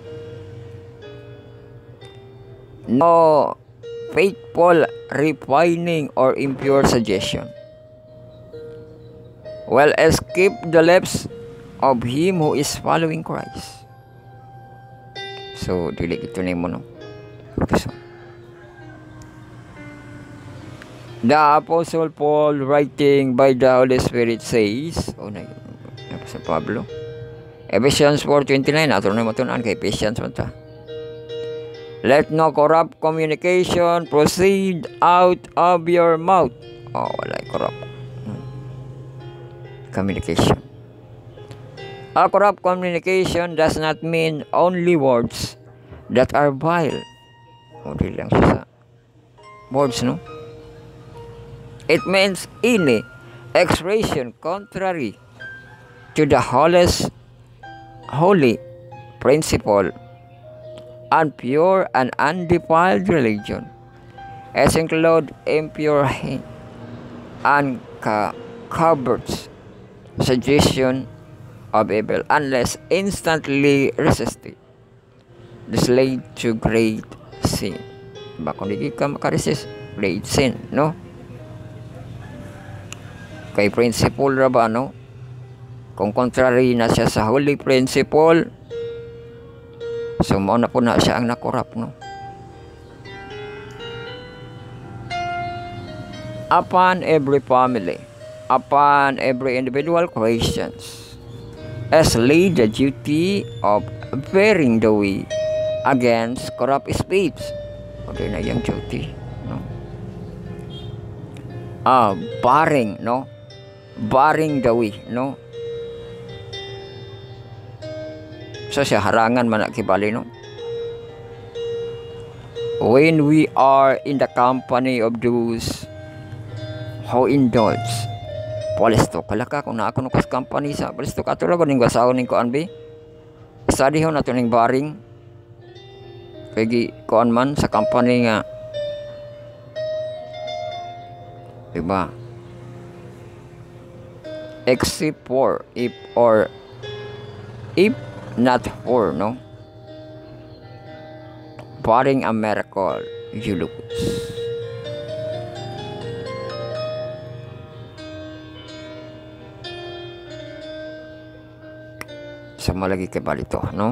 No faithful, refining, or impure suggestion. Well, escape the lips of him who is following Christ. So, dili ito na mo, no? Okay, so. The Apostle Paul, writing by the Holy Spirit, says, oh na yun, sa Pablo, Ephesians four twenty-nine, ato na matunan kay Ephesians one ta. Let no corrupt communication proceed out of your mouth. Oh, wala corrupt communication. A corrupt communication does not mean only words that are vile. O, di lang siya sa words, no? It means any expression contrary to the holiest, holy principle unpure and undefiled religion, as include impure hand and ca- covert suggestion of evil, unless instantly resisted. This lead to great sin. Diba? Kung di ka makaresist, great sin, no? Kay principle ra ba, no? Kung contrary na siya sa holy principle, so mao na po na siya ang nakorap, no? Upon every family, upon every individual Christians, as laid the duty of bearing the way against corrupt speech. O din na yung duty, no? Ah, barring, no? Barring the way, no? So siya harangan man kibali, no? When we are in the company of those who indulge polisto kalaka kung naa ko no kas company sa polisto katulad ko ning basaw ning kuan bi study ho nato ning baring kay kuan man sa company nga, diba? Except for if or if not for, no? Barring a miracle, you lose. Sama lagi kay balito, no?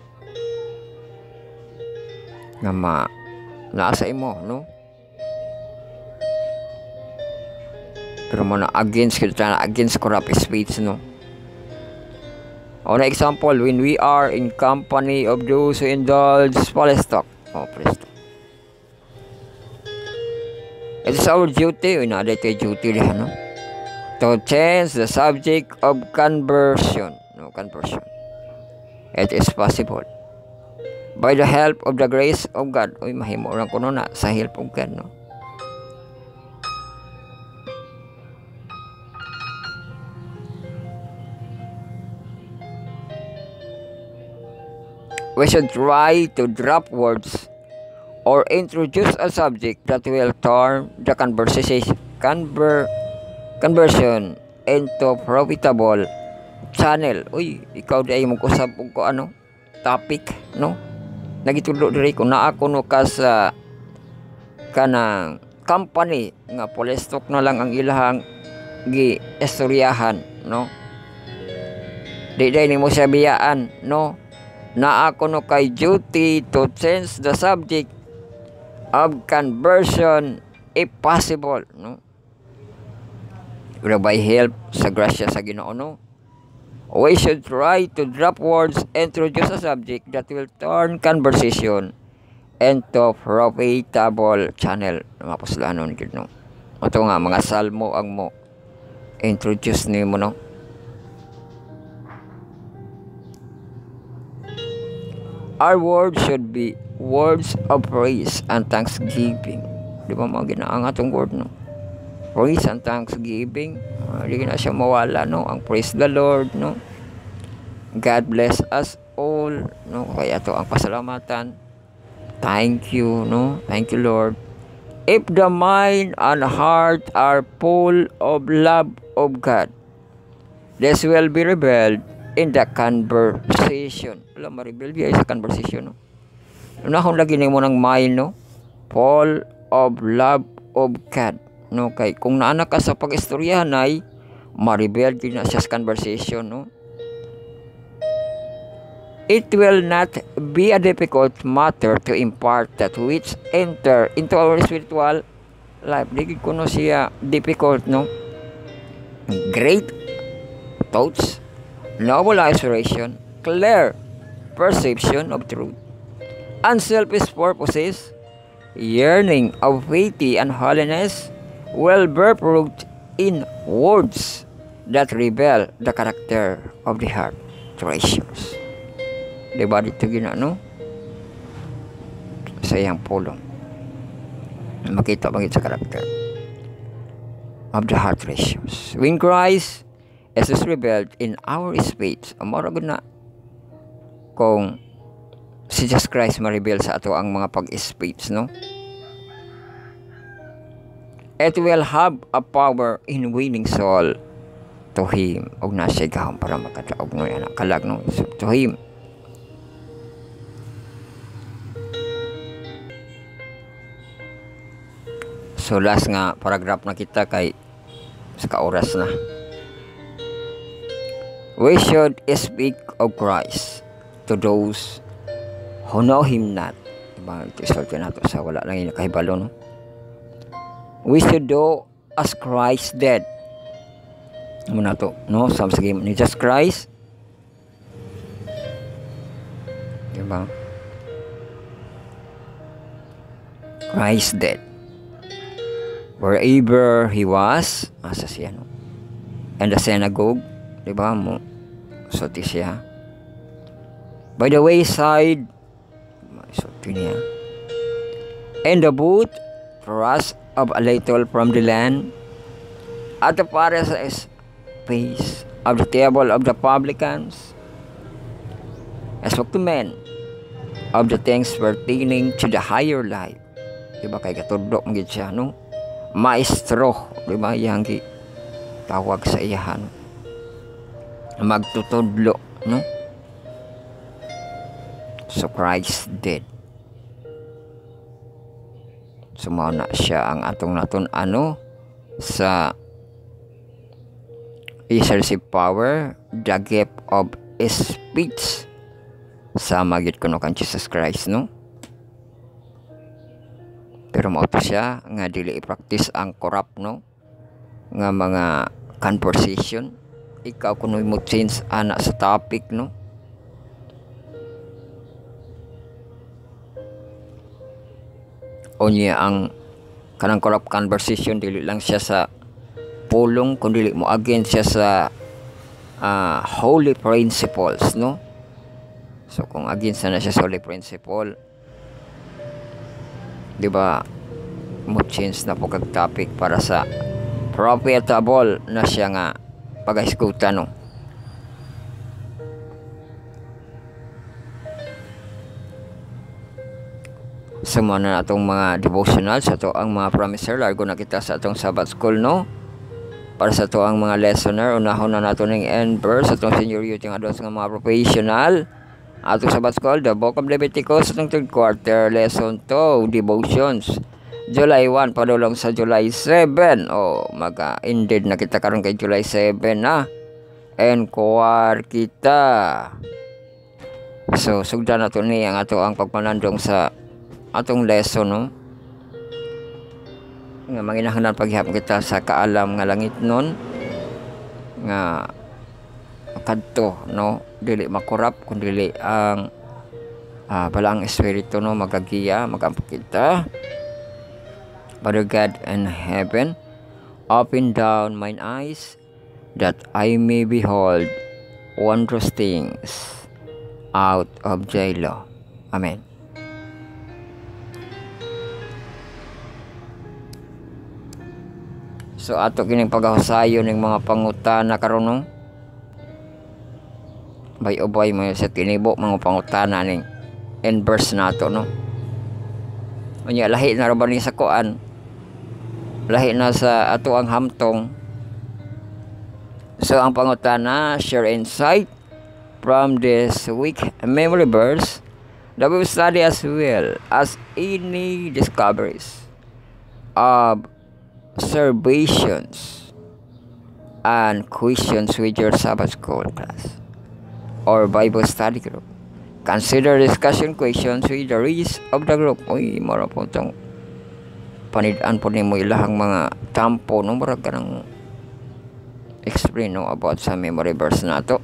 Nga ma nasa imo, no? Pero mo na against kita na against corrupt speech, no? On example, when we are in company of those who indulge polistock, oh, polistock. It is our duty, we na dito duty diha, no? To change the subject of conversion, no, conversion. It is possible by the help of the grace of God. Uy, mahimo lang ko na sa help of God, no? We should try to drop words or introduce a subject that will turn the conversation conver, conversion into profitable channel. Uy, ikaw di ay mag-usap og ko ano topic, no? Nagitulo diri ko na ako no ka sa kanang company nga polistock na lang ang ilahang gi istoryahan, no? Di day nimo siya biyaan, no? Na ako no kay duty to change the subject of conversion if possible, no? Pero by help sa grasya sa Ginoo, no? We should try to drop words, introduce a subject that will turn conversation into profitable channel. Mga puslanon gid, no? Ito nga mga salmo ang mo introduce nimo, no? Our words should be words of praise and thanksgiving. Di ba mga ginaang atong word, no? Praise and thanksgiving. Uh, di na siya mawala, no? Ang praise the Lord, no? God bless us all, no? Kaya to ang pasalamatan. Thank you, no? Thank you, Lord. If the mind and heart are full of love of God, this will be revealed in the conversation. Wala ma-reveal biya sa conversation, no? Una kung lagi mo ng mind, no? Full of love of God, no? Kay kung naana ka sa pag-istoryahan ay ma-reveal din na siya sa conversation, no? It will not be a difficult matter to impart that which enter into our spiritual life. Di ko no siya difficult, no? Great thoughts, noble aspiration, clear perception of truth, unselfish purposes, yearning of piety and holiness will bear fruit in words that reveal the character of the heart. Treasures. Diba dito gina, no? Sa iyang pulong. Makita magit sa character of the heart treasures. When Christ is revealed in our speech, amara gud na kung si Jesus Christ ma-reveal sa ato ang mga pag-speech, no? It will have a power in winning soul to Him. Og nasa gahom para makataog no yan ang kalag, no? So, to Him. So last nga paragraph na kita kay sa kaoras na. We should speak of Christ to those who know Him not. Diba? Ito nato sa wala lang yung kahibalo, no? We should do as Christ did. Ano na to? No? Sa sige ni Jesus Christ. Diba? Christ did. Wherever He was, asa siya, no? And the synagogue, diba mo? Sulti siya. By the wayside, sulti niya. And the booth, for us, of a little from the land, at the Pharisees' face, of the table of the publicans, as spoke to men, of the things pertaining to the higher life. Diba kay katudok magid siya, no? Maestro, diba yang gi tawag sa iyahan, magtutudlo, no? So Christ did. Sumao na siya ang atong naton ano sa is receive power, the gift of speech sa magid kuno kan Jesus Christ, no? Pero mao to siya nga dili i-practice ang corrupt, no? Nga mga conversation. Ikaw kuno mo change ana sa topic, no? Onya ang kanang corrupt conversation dili lang siya sa pulong kundi mo against siya sa uh, holy principles, no? So kung against na siya sa holy principle, di ba, mo change na po kag topic para sa profitable na siya nga pag-iskuta, no? Suma na atong mga devotional sa to ang mga promiser, largo na kita sa atong Sabbath school, no? Para sa to ang mga listener, unahon na nato ning end verse sa atong senior youth yung adults nga mga professional. Atong Sabbath school, the book of Leviticus, atong third quarter lesson two, devotions. July first padulong sa July seven. Oh, maga-ended na kita karon kay July seven, na. Encore kita. So, sugdan na to ni ang ato ang pagpanandong sa atong lesson, no? Nga manginahanan paghihap kita sa kaalam nga langit nun. Nga kadto, no? Dili makorap kundi ang uh, balang espiritu, no? Magagiya, magampo kita. Father God in heaven, open down mine eyes that I may behold wondrous things out of thy law. Amen. So ato kining paghusayo ning mga pangutana karon, no? Bay ubay mo sa tinibo mga pangutana ning in verse nato, no? Unya lahi na ra ba ni sa kuan? Lahi na sa ato ang hamtong. So ang pangutana, share insight from this week memory verse that we will study as well as any discoveries of observations and questions with your Sabbath school class or Bible study group. Consider discussion questions with the rest of the group. Uy, mara po itong panidaan po ni mo ilahang mga tampo, no? Mara ka ng explain, no, about sa memory verse na to.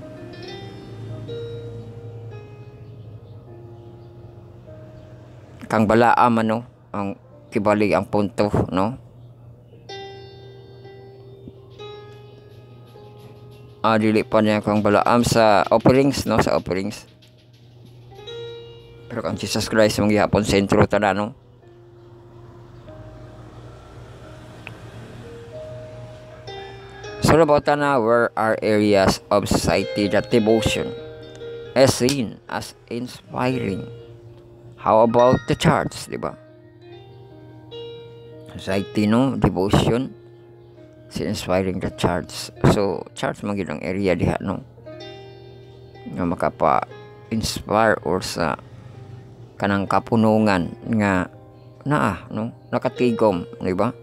Kang balaam, ano, ang kibali ang punto, no? Ah, dili pa niya kang balaam sa offerings, no? Sa offerings. Pero kang Jesus Christ mong gihapon sentro tada, no? So about na, where are areas of society that devotion is seen as inspiring How about the charts, di ba? Anxiety, no? Devotion. Si inspiring the charts. So, charts magid ang area diha, no? Nga makapa-inspire or sa kanang kapunungan nga naa, no? Nakatigom, di ba?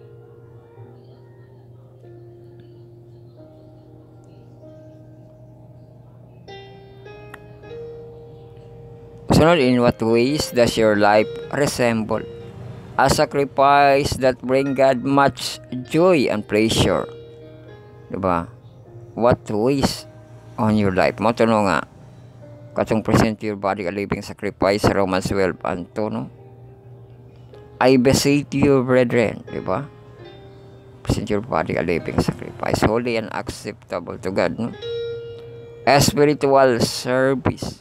Sunod, in what ways does your life resemble a sacrifice that bring God much joy and pleasure? Diba? What ways on your life? Mo to no nga, katong present your body a living sacrifice, Romans twelve and two, no? I beseech you, brethren, diba? Present your body a living sacrifice, holy and acceptable to God, no? A spiritual service.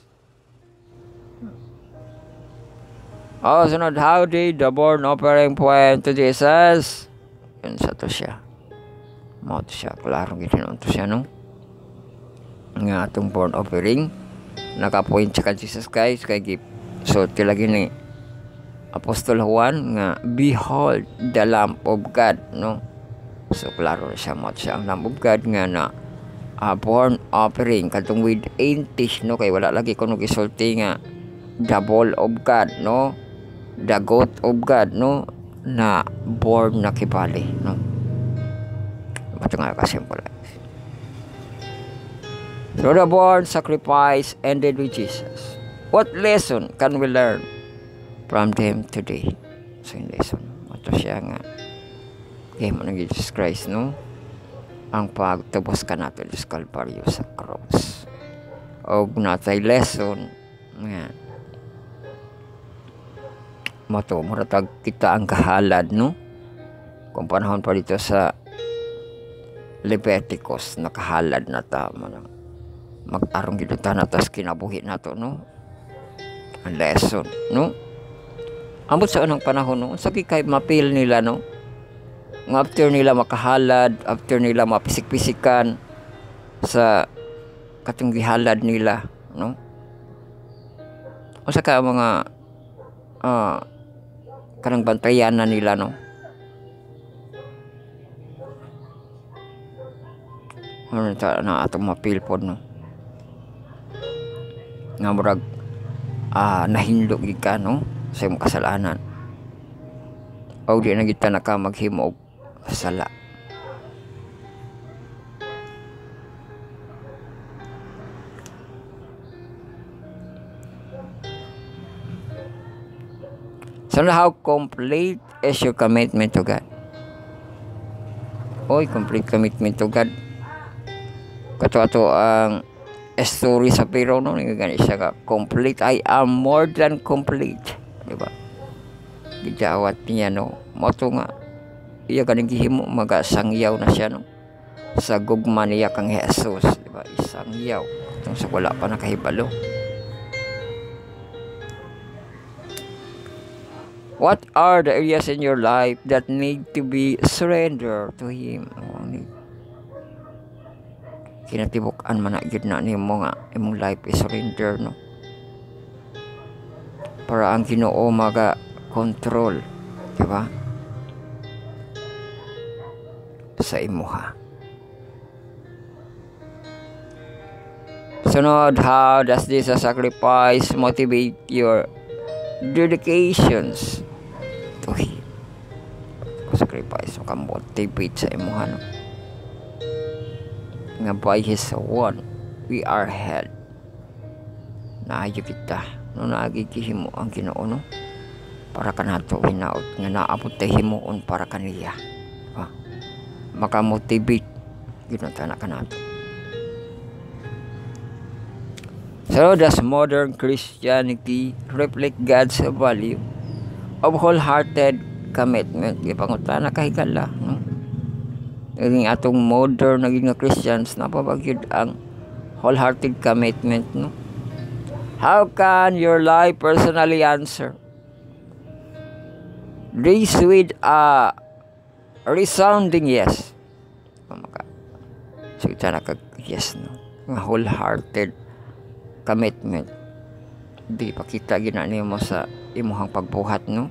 Oh, sunod, how did the born offering point to Jesus? Yun sa to siya. Mo to siya, klaro ganoon to siya, no? Nga atong born offering nakapoint sa kan Jesus Christ kay gip. So tila gini Apostol Juan nga, behold the Lamb of God, no? So klaro siya, mo siya ang Lamb of God nga na uh, born offering katong with aintish, no? Kay wala lagi kuno gisulti nga the bull of God, no? The goat of God, no? Na born na kibali, no? Ito nga kasimple. So the born sacrifice ended with Jesus. What lesson can we learn from them today? So yung lesson, ito siya nga kaya mo ng Jesus Christ, no? Ang pagtubos ka natin sa Calvario sa cross. O natay lesson nga mato muratag kita ang kahalad, no? Kung panahon pa dito sa Leviticus nakahalad na ta mag-arong giduta na tas kinabuhi na to, no? Ang lesson, no? Ambot sa anong panahon, no? Sa kay mapil nila, no? Ng after nila makahalad, after nila mapisik-pisikan sa katong gihalad nila, no? O sa ka mga ah uh, kanang bantayan na nila, no? Ano ta na atong mapilpod, no? Nga murag ah nahindog gid ka, no? Sa imong kasalanan. O di na kita naka maghimo og sala. So how complete is your commitment to God? Oy, complete commitment to God. Kato-ato ang story sa Pero, no? Nga siya ka, complete. I am more than complete. Diba? Gidawat niya, no? Mato nga, iya ganing gihimo, magasangyaw na siya, no? Sa gugma niya kang Jesus. Diba? Isangyaw. Itong sa wala pa nakahibalo. What are the areas in your life that need to be surrendered to Him? Oh, kinatibukan man na gid na nimo nga imong life is surrender, no? Para ang Ginoo maga control, di ba? Sa imuha. Sunod, how does this sacrifice motivate your dedications to Him? Sacrifice maka-motivate sa imuha, no? Nga by His one we are held. Naayo kita, no? Naagigihimo ang Ginoo, no? Para kanato hinaot nga naabot tayo himuon para kaniya, diba? Maka-motivate ginunta na kanato. So does modern Christianity reflect God's value of wholehearted commitment? Gipanguta na kahigala, no? Naging atong modern naging nga Christians napabagyod ang wholehearted commitment, no? How can your life personally answer this with a resounding yes? So ita na kag yes, no? Nga wholehearted commitment di pakita gina nimo sa imuhang pagbuhat no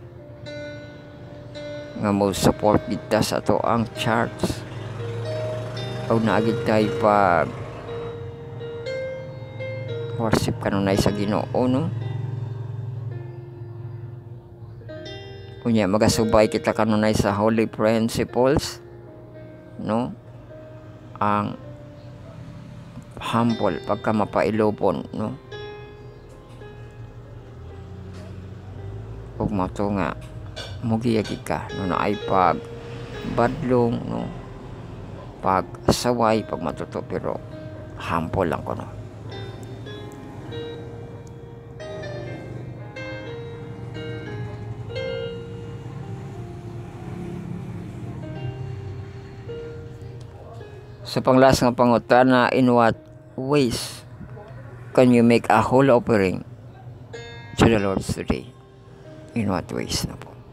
nga mo support kita sa ato ang charts o naagid tayo pag worship kanunay sa Ginoo no. Unya magasubay kita kanunay sa holy principles no, ang humble pagka mapailobon no, ug mato nga mugiyagi ka no na ay pag badlong no, pag saway pag matuto pero humble lang ko no. Sa panglas nga pangutana, in what ways can you make a whole offering to the Lord today? In what ways na po?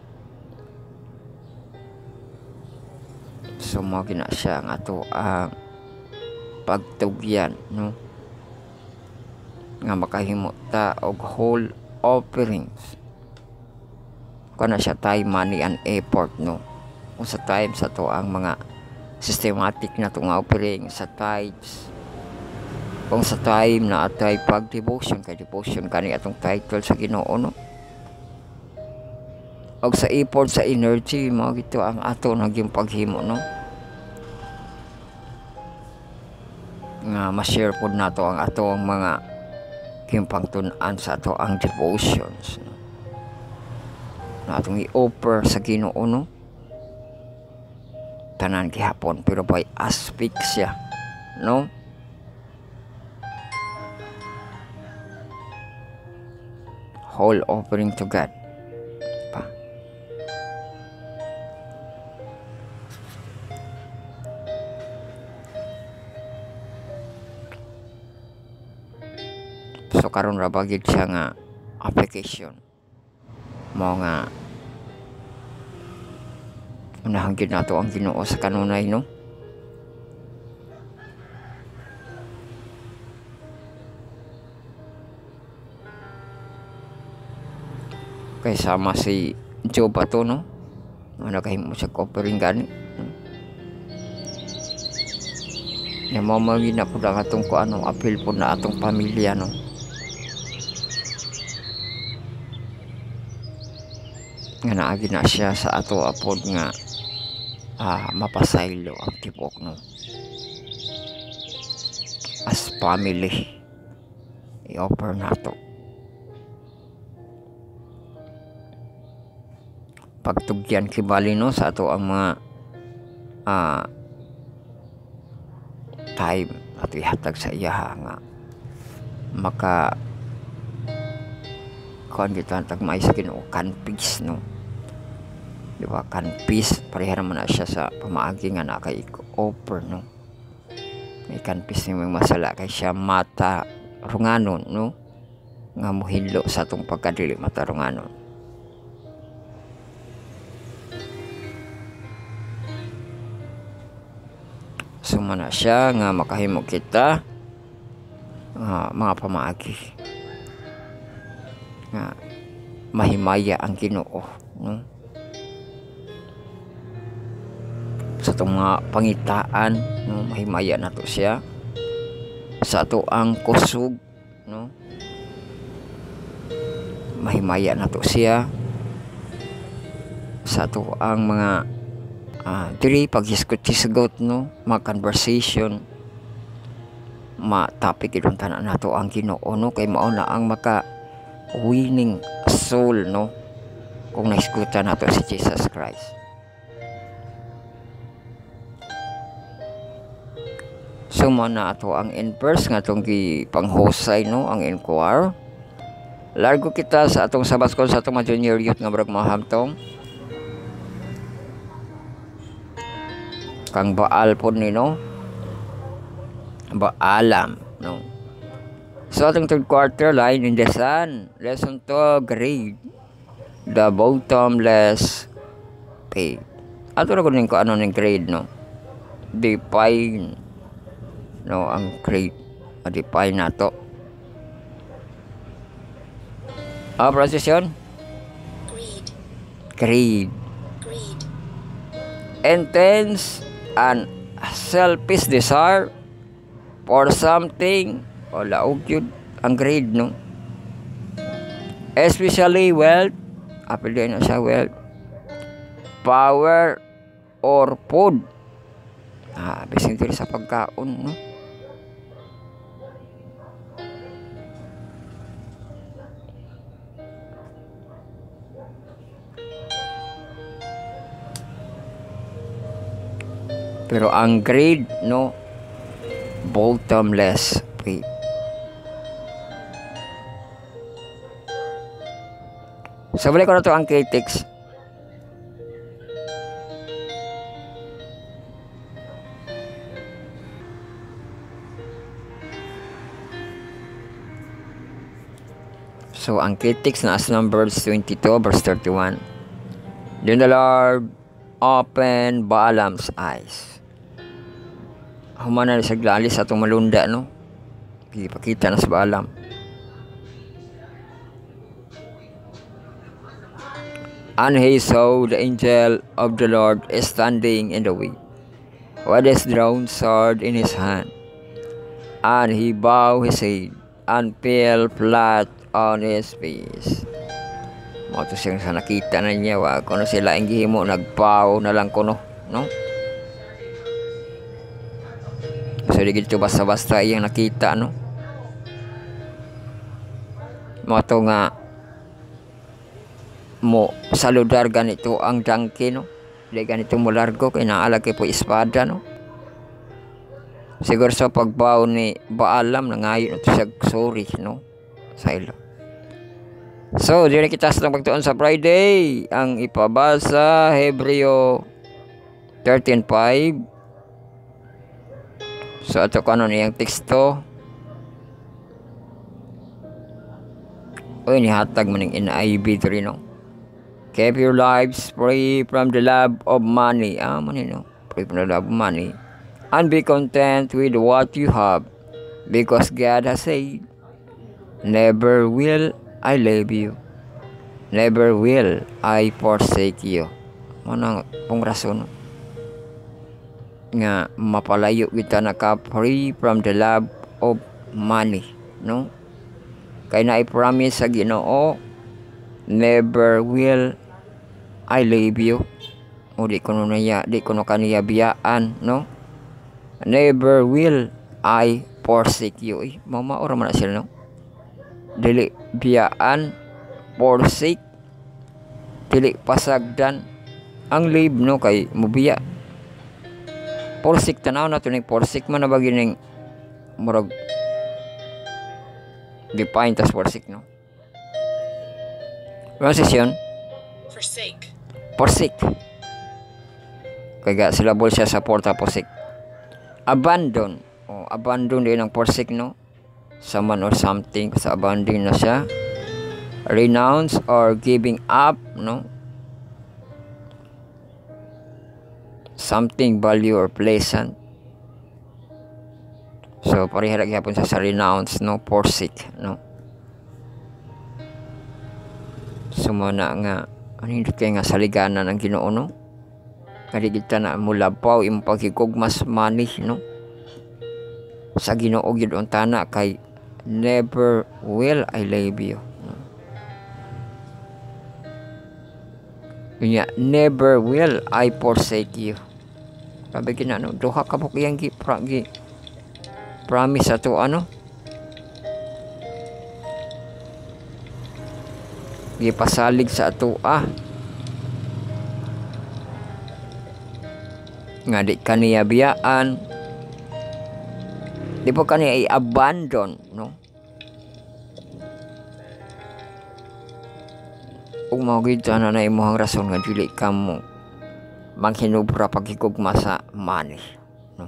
So mo gina siya nga to ang pagtugyan no, nga makahimo ta og whole offerings kana siya time, money and effort no. Kung sa time sa to ang mga systematic na itong offering sa tithes, kung sa time na atay pag devotion kay devotion kani atong title sa Ginoo no, og sa effort sa energy mo gito ang ato naging paghimo no, nga ma-share pod nato ang ato ang mga kimpangtun-an sa ato ang devotions no, na atong i-offer sa Ginoo no, tanan gihapon pero by asphyxia no. Whole offering to God pa. So karon ra bagid siya nga application mo nga unahan gid nato ang Ginoo sa kanunay no. Kay sama si Job ato no, ano kahimo sa offering gani no? Ya mo magi na pud ang atong ko ano apil pud na atong pamilya no, nga naagi na siya sa ato apod nga ah, mapasaylo ang tibok no, as family i-offer nato pagtugyan kibali no sa ato ang mga ah, time at ihatag sa iya nga maka kuan kita tag may sa Ginoo kan peace no, di ba kan peace pareha naman na siya sa pamaagi nga na kay offer no, may kan peace ni may masala kay siya mata runganon no, nga muhilo sa atong pagkadili mata runganon. Sumana siya nga makahimo kita uh, mga pamaagi nga mahimaya ang Ginoo no, sa itong mga pangitaan no, mahimaya nato siya sa ato ang kusog no, mahimaya nato siya sa ato ang mga uh, diri paghisgot-hisgot no, mga conversation ma topic idong tanan nato ang Ginoo no, kay mao na ang maka winning soul no, kung naiskutan nato si Jesus Christ. So mo na ato ang in-verse nga itong panghusay no, ang inquire largo kita sa atong sabaskon sa atong mga junior youth nga brag mahamtong kang baal po ni no, baalam no. So atong third quarter line in the sun, lesson to grade the bottomless pit. Ato ra kunin ko ano ning grade no, define no ang grade, define nato Ang pronunciation? Greed. Greed. Greed. Intense and selfish desire for something. O laog yun. Ang greed, no? Especially wealth. Apil din na siya wealth. Power or food. Ah, bising dito sa pagkaon, no? Pero ang greed, no? Bottomless pit. So, balik ko na ito ang critics. So, ang critics na as Numbers twenty-two verse thirty-one. Then the Lord opened Balaam's eyes. Humana sa glalis sa itong malunda, no? Ipakita na sa Balaam. And he saw the angel of the Lord standing in the way, with his drawn sword in his hand. And he bowed his head and fell flat on his face. Mo to siyang sa nakita na niya, wa kuno sila ang gihimo, nagbow na lang kuno, no? So di gito basta-basta iyang nakita, no? Mo to nga mo saludar ganito ang donkey, no? Di ganito mo largo kay naalagay po espada, no? Siguro sa pagbaw ni Balaam nangayon ito siya sorry, no? Sa ilo. So, dili kita sa pagtuon sa Friday ang ipabasa Hebreo thirteen five. So, ato kanon iyang teksto. Oy, nihatag man ng N I V rin, no? Keep your lives free from the love of money. Ah, man, no? Free from the love of money. And be content with what you have, because God has said, never will I leave you, never will I forsake you. Manang pong rason nga mapalayo kita naka free from the love of money, no? Kay na i-promise sa Ginoo, never will I leave you. O di ko no niya, di ko no kaniya biyaan, no? Never will I forsake you. Eh, mama ora man na sila, no? Dili biyaan, forsake, dili pasagdan. Ang leave, no, kay mubiya. Forsake tanaw na ito ning forsake man na ba gining murag define tas forsake, no? Pronunciation? Forsake. Forsake. Kaya sila bol siya sa porta forsake. Abandon. Oh, abandon din ang forsake, no? Someone or something, sa abandon na siya. Renounce or giving up, no? Something value or pleasant. So parihara gyapon sa sa renounce, no? Forsake, no? Sumana nga ano hindi kay nga saliganan ang Ginoo, no? Kadi kita na mulapaw imong pagkikugmas manih, no? Sa Ginoo gyud ang tana kay never will I leave you. Kanya never will I forsake you. Sabi kina, no, duha ka po kayang gi, pra, gi promise ato, ano? Gipasalig sa ato, ah. Nga di kaniya biyaan. Di po kaniya i-abandon, no? Kung makikita na na imuhang rason nga dili ka mo manghinubra pagkikugma sa money, no?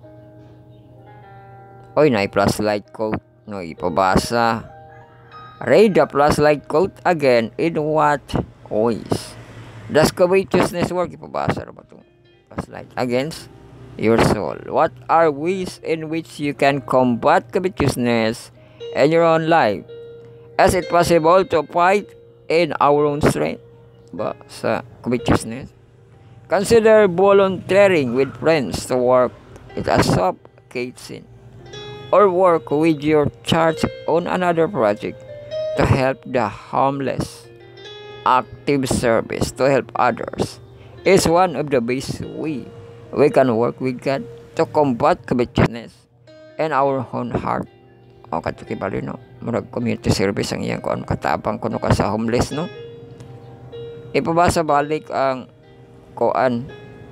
Oy, na i-plus light quote, no? Ipabasa. Read the plus light quote again. In what ways does covetousness work? Ipabasa na ba ito? Plus light. Against your soul. What are ways in which you can combat covetousness in your own life Is it possible to fight in our own strength? Ba sa covetousness? Consider volunteering with friends to work at a soft kitchen or work with your church on another project to help the homeless. Active service to help others is one of the best way we can work with God to combat covetousness in our own heart. O kato kibali no, murag community service ang iyang kuan katabang kuno ka sa homeless no. Ipabasa balik ang kuan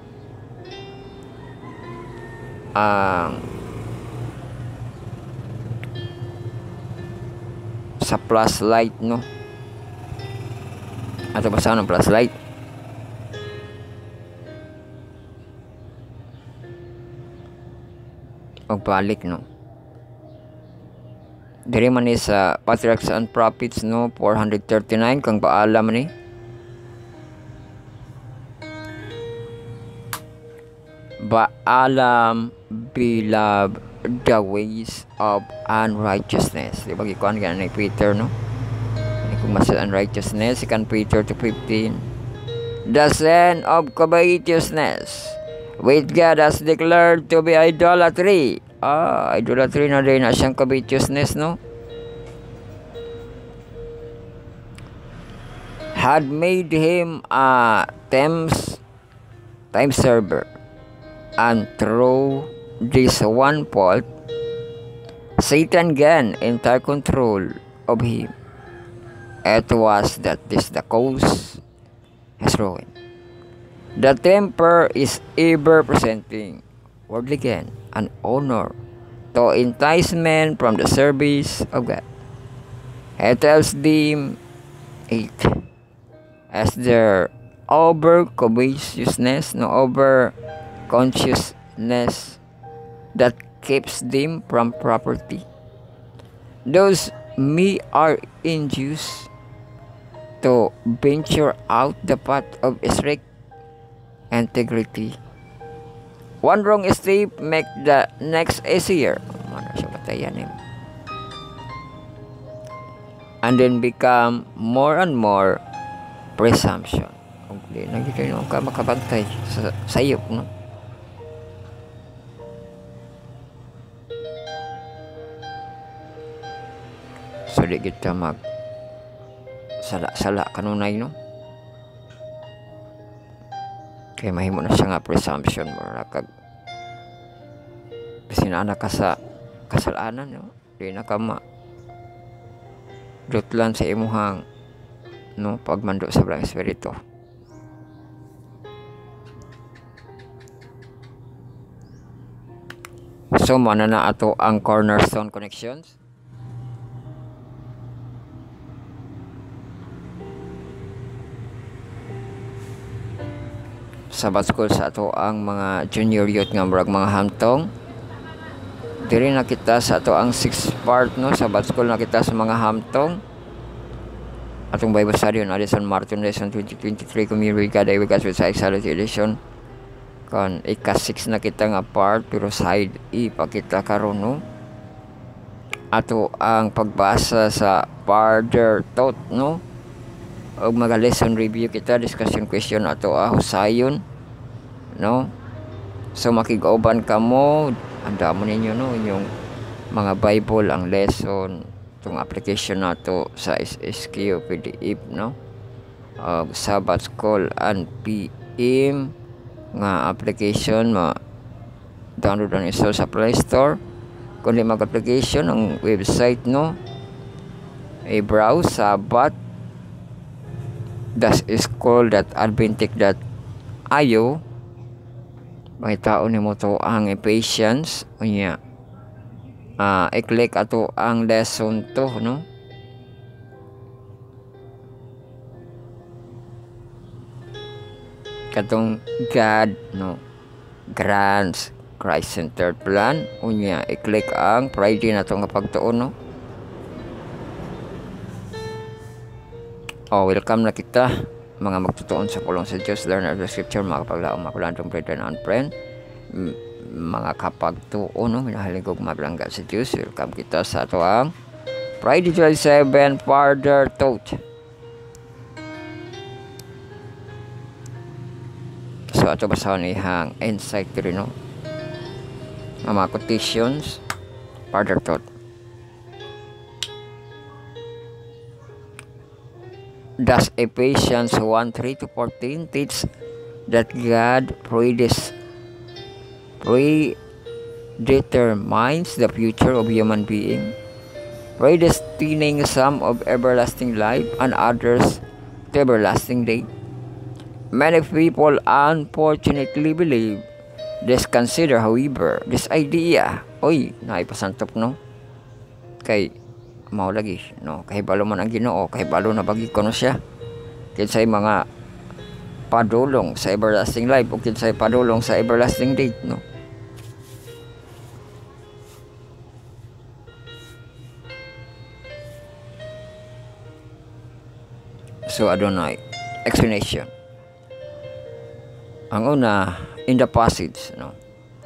ang sa plus light no. Ato basa ng plus light. Og balik no. Diri man ni sa Patriarchs and Prophets no four thirty-nine kang paala man ni. Baalam beloved the ways of unrighteousness. Di ba gikuan gan ni Peter no? Ni kung mas unrighteousness second Peter two fifteen. The sin of covetousness which God has declared to be idolatry. Ah, idolatry na rin na siyang covetousness, no? Had made him a times time server, and through this one fault, Satan gained entire control of him. It was that this the cause his ruin. The temper is ever presenting worldly gain and honor to entice men from the service of God. It tells them it as their over covetousness, no over consciousness that keeps them from property. Those me are induced to venture out the path of strict integrity. One wrong step make the next easier. Mana siya batayan eh. And then become more and more presumption. Okay, nagiging nung ka makabantay sa sayop, no? So di kita mag sala-sala kanunay, no? Kaya mahimo na siya nga presumption mo na kag bisinana ka sa kasalanan no di na ka ma dutlan sa imuhang no pagmando sa Brang Espiritu. So mana na ato ang Cornerstone Connections. Sabbath school sa ato ang mga junior youth nga murag mga hamtong. Diri na kita sa ato ang sixth part no Sabbath school na kita sa mga hamtong. Atong Bible study on Addison Martin lesson twenty twenty-three community God I Wigas with Exalted edition. Kon ika six na kita nga part pero side E pa kita karon no. Ato ang pagbasa sa further thought no. Og mga lesson review kita, discussion question ato ah husayon no. So makig-uban kamo anda mo ninyo no inyong mga Bible ang lesson tong application nato sa S S Q P D F no. Og Sabbath School and P M nga application ma download ang install sa Play Store. Kung di mag-application ang website no i-browse Sabbath das school dot adventec dot i o. Makitaon nimo to ang Ephesians unya ah uh, i-click ato ang lesson to no. Katong God no grants Christ-centered plan unya i-click ang Friday na to nga pagtuon no. Oh, welcome na kita mga magtutuon sa pulong sa Diyos, learner of the scripture, mga kapaglaong makulandong brethren and friend, mga kapagtuon no, minahaligog mablangga sa Diyos. Welcome kita sa ito ang Friday twenty-seven, further thought. So ato basahon ihang insight diri no. Mga quotations, further thought. Does Ephesians one three to fourteen teach that God predes- predetermines the future of human being, predestining some of everlasting life and others to everlasting day? Many people unfortunately believe this. Consider, however, this idea. Oy, naipasantop no? Kay mao lagi no, kahibalo man ang Ginoo, kahibalo na bagi ko no siya. Kinsay mga padulong sa everlasting life o kinsay padulong sa everlasting date no. So adunay explanation. Ang una, in the passage no,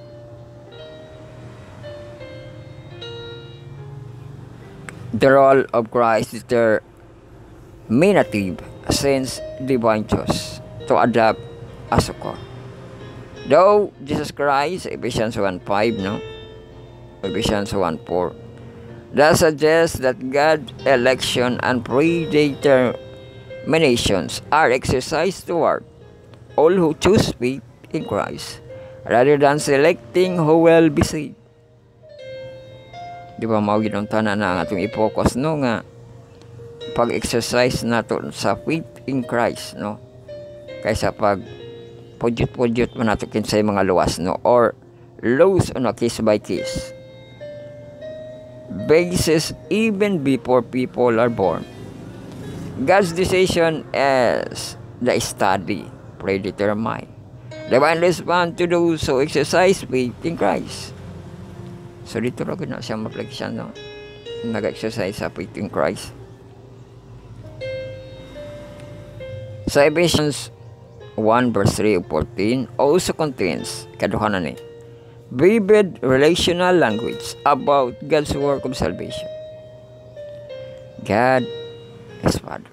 the role of Christ is determinative since divine choice to adapt as a core. Though Jesus Christ, Ephesians one five no, Ephesians one four, that suggests that God's election and predeterminations are exercised toward all who choose faith in Christ, rather than selecting who will be saved. Di ba mao ginong tanan na ang atong i-focus no nga pag-exercise nato sa faith in Christ no, kaysa pag pudyot-pudyot man nato kinsay mga luwas no, or laws on a case by case basis even before people are born. God's decision is the study predetermined divine response to those who exercise faith in Christ. So dito rin na siya ma-reflection no, nag-exercise sa faith in Christ. Sa Ephesians one verse three to fourteen also contains kaduhanan ni vivid relational language about God's work of salvation. God is Father.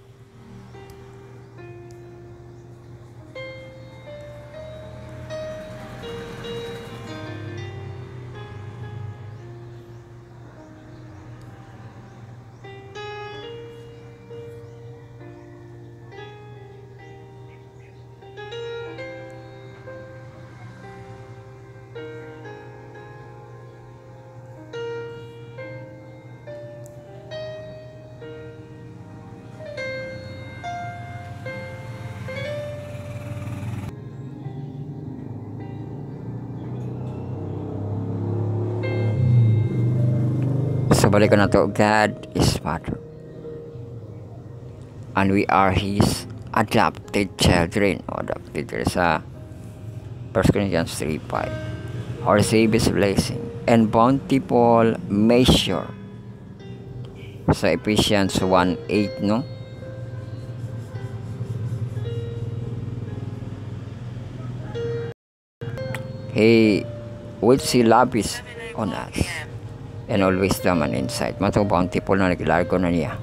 So balikan na to, God is Father and we are His adopted children o adopted sa First Corinthians three five, or receive His blessing and bountiful measure sa Ephesians one eight no. He which He lavish on us and all wisdom and insight. Mato bountiful na naglargo na niya.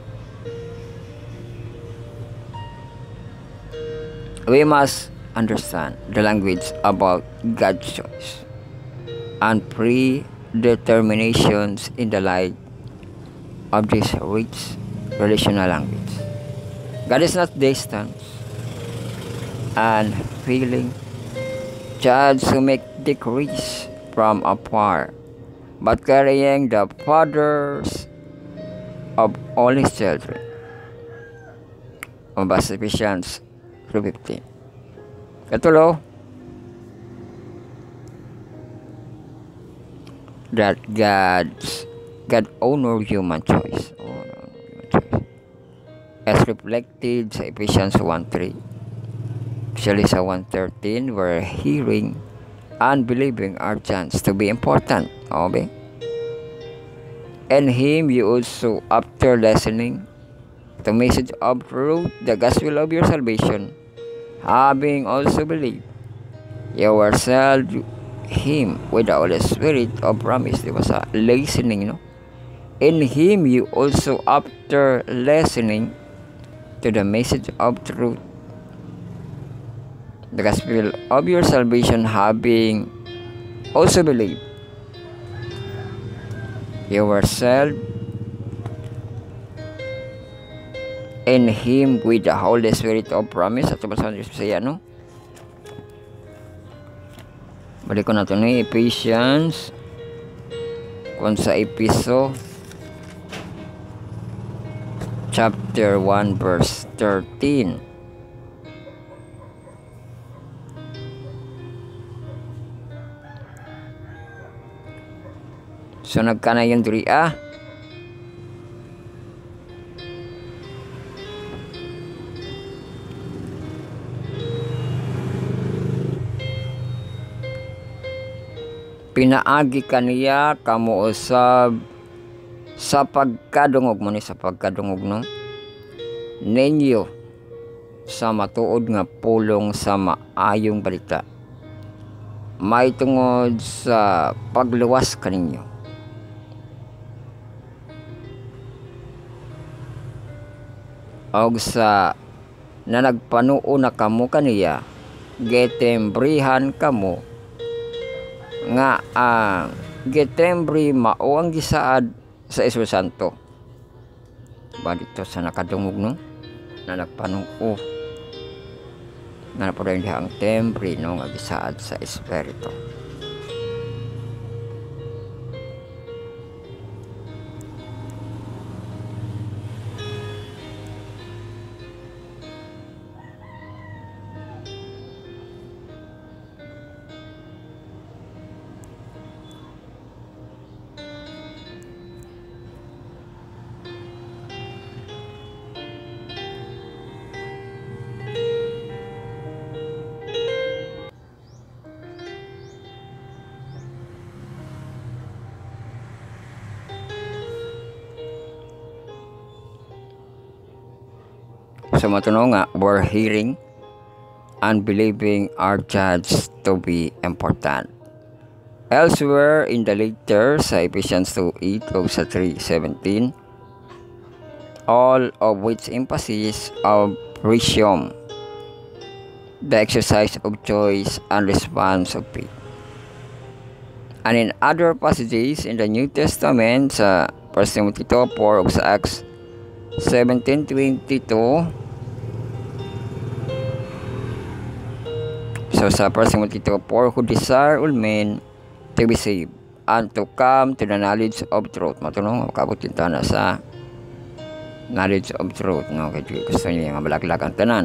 We must understand the language about God's choice and predeterminations in the light of this rich relational language. God is not distant and feeling judge who make decrees from afar, but carrying the fathers of all His children. Mabasa Ephesians three fifteen. Katulo, that God's God honor human choice. Oh, no, human choice. As reflected sa Ephesians one three, especially sa one thirteen, where hearing and believing are chance to be important. Okay? And Him you also, after listening the message of truth, the gospel of your salvation, having also believed, you were sealed Him with the Holy Spirit of promise. Di ba sa listening, no? In him you also, after listening to the message of truth, the gospel of your salvation, having also believed, you were sealed in him with the Holy Spirit of promise. At sa siya, no? Balik ko na ito ni Ephesians, kung sa Episo chapter one verse thirteen. So nagkana yung diri ah. Pinaagi kaniya kamo usab sa pagkadungog mo ni sa pagkadungog no ninyo sa matuod nga pulong sa maayong balita, may tungod sa pagluwas kaninyo. Og sa na nagpanuo na kamo kaniya, getembrihan kamo nga ang uh, getembri mao ang gisaad sa Espiritu Santo. Ba dito sa nakadungog no na nagpanuo na napunan diha ang tembri no nga gisaad sa Espiritu. So matuno nga, we're hearing and believing are judged to be important. Elsewhere in the letter sa Ephesians two eight o sa three seventeen, all of which emphasis of resume the exercise of choice and response of faith. And in other passages in the New Testament sa First Timothy two four o sa Acts seventeen twenty-two, so sa First Timothy two four, who desire all men to be saved and to come to the knowledge of truth. Matunong makabot yung tana sa knowledge of truth, no? Kaya gusto niya nga balaglag ang tanan.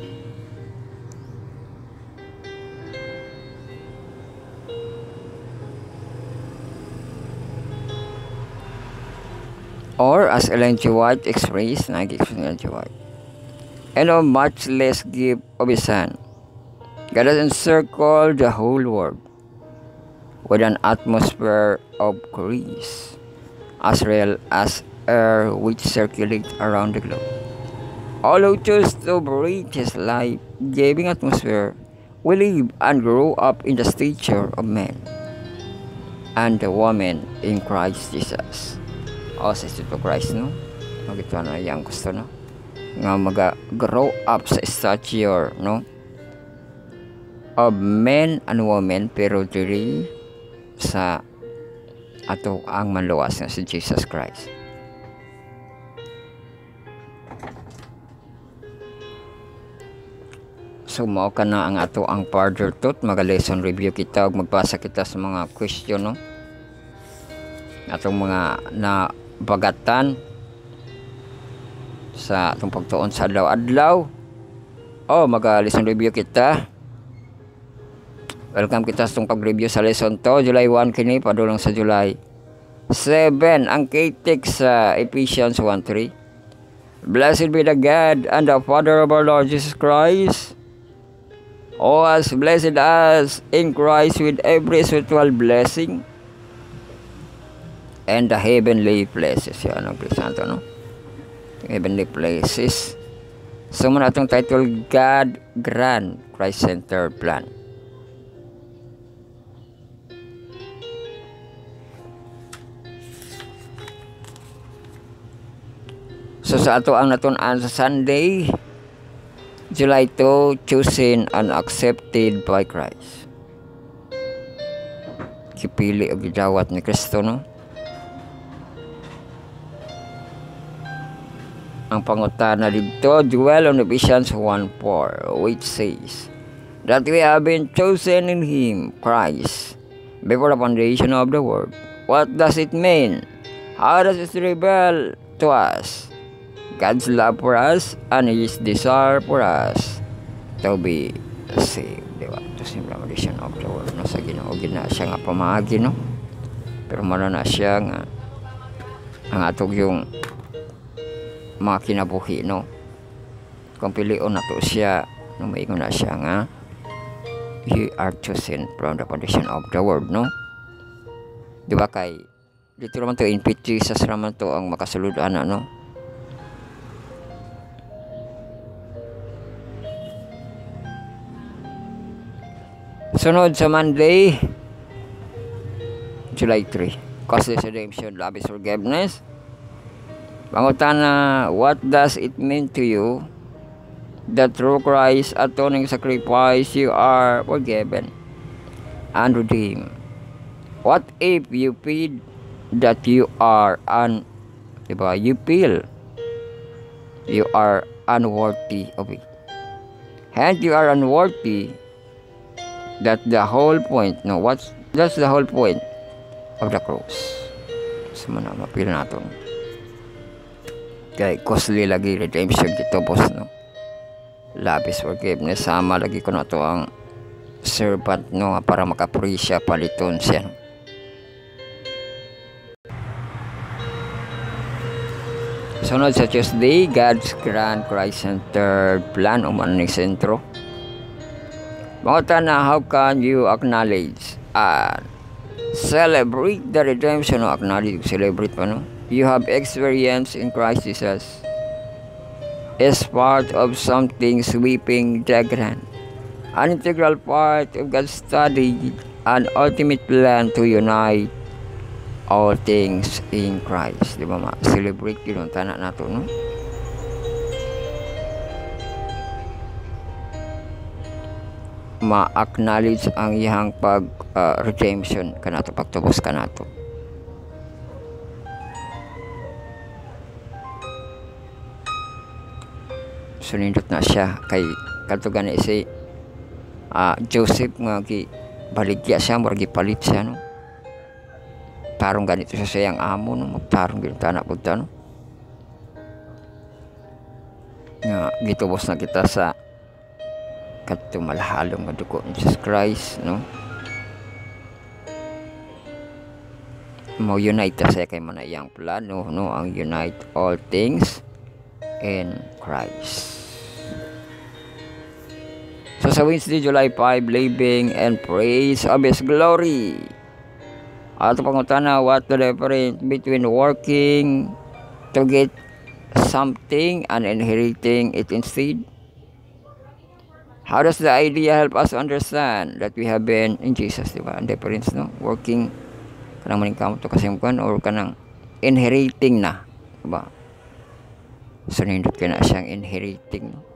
Or as Ellen G. White expressed, nag-express Ellen G. White, and of much less give of his son, God has encircled the whole world with an atmosphere of grace, as real as air which circulates around the globe. All who choose to breathe his life-giving atmosphere will live and grow up in the stature of man and the woman in Christ Jesus. O sa Instituto Christ, no? Magito na yung gusto, no? Nga mag-grow up sa stature, no? Of men and women, pero diri sa ato ang manluwas nga si Jesus Christ. So mao ka na ang ato ang further thought, maga-lesson review kita ug magbasa kita sa mga question, no? Atong mga na bagatan sa atong pagtuon sa adlaw-adlaw. Oh, maga-lesson review kita. Welcome kita sa itong pag-review sa lesson to. July one kini, padulong sa July seven. Ang K-text sa Ephesians one three. Blessed be the God and the Father of our Lord Jesus Christ, who has blessed us in Christ with every spiritual blessing and the heavenly places. Yan ang santo, no? Heavenly places. So muna itong title, God Grand Christ-Centered Plan. So sa ato ang natun-an sa Sunday, July two, chosen and accepted by Christ. Kipili o gidawat ni Kristo, no? Ang pangutana dito, dwell on Ephesians one four, which says that we have been chosen in Him, Christ, before the foundation of the world. What does it mean? How does it reveal to us God's love for us and His desire for us to be saved, di ba? Ito simple foundation of the world, no? Sa Ginoo gina siya nga pamaagi, no? Pero mara na siya nga ang atog yung mga kinabuhi, no? Kung pilion na to siya, no, maingon na siya nga you are chosen from the foundation of the world, no? Di ba kay dito naman to in Jesus naman to ang makasuludan, no? Sunod sa Monday, July three, causeless redemption, love is forgiveness. Pangutana, what does it mean to you that through Christ's atoning sacrifice you are forgiven and redeemed? What if you feel that you are un, diba, you feel you are unworthy of it? And you are unworthy, that the whole point, no, what's that's the whole point of the cross. So mana mapil naton. Kay costly lagi redemption dito, boss, no? Love is forgiveness, sama lagi ko na to ang servant, no, para makapuri siya, paliton siya, no? Sunod sa Tuesday, God's grand Christ-centered plan o man ni sentro. Mga na, how can you acknowledge and celebrate the redemption, o acknowledge, celebrate pa, no? You have experience in Christ Jesus is part of something sweeping the grand, an integral part of God's study and ultimate plan to unite all things in Christ. Di ba ma? Celebrate yun ang tanak nato, no? Ma-acknowledge ang iyang pag uh, redemption kanato, pagtubos kanato. Sunindot na siya kay katugan ni si uh, Joseph nga gi baligya siya, murag gipalit siya, no? Tarong ganito sa sayang amo, no? Magtarong ganito anak po ito, no? Nga gitubos na kita sa katong malahalong nga dugo ni Jesus Christ, no? Mo unite sa kay manayang plano, no? Ang unite all things in Christ. So sa Wednesday, July five, living and praise of His glory. Ato pangutana, what the difference between working to get something and inheriting it instead? How does the idea help us understand that we have been in Jesus, diba? Ang difference, no? Working kanang maningkamot to kasimkuan or kanang inheriting na, diba? So nindot ka na siyang inheriting, no?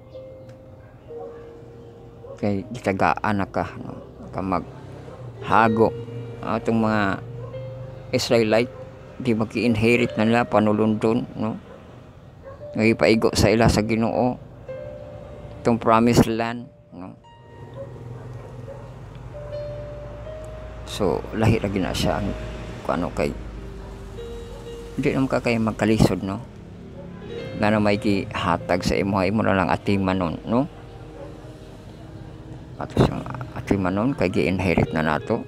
Kay gitagaan na ka, no? Ka maghago atong mga Israelite, di maki-inherit na nila panulundon, no? Ngay paigo sa ila sa Ginoo itong promised land, no? So lahi ra gina siya ang kuano kay di naman ka kay magkalisod, no? Na na may gihatag sa imo, imo na lang atimanon, no? Ato siyang atimanon kay gi-inherit na nato.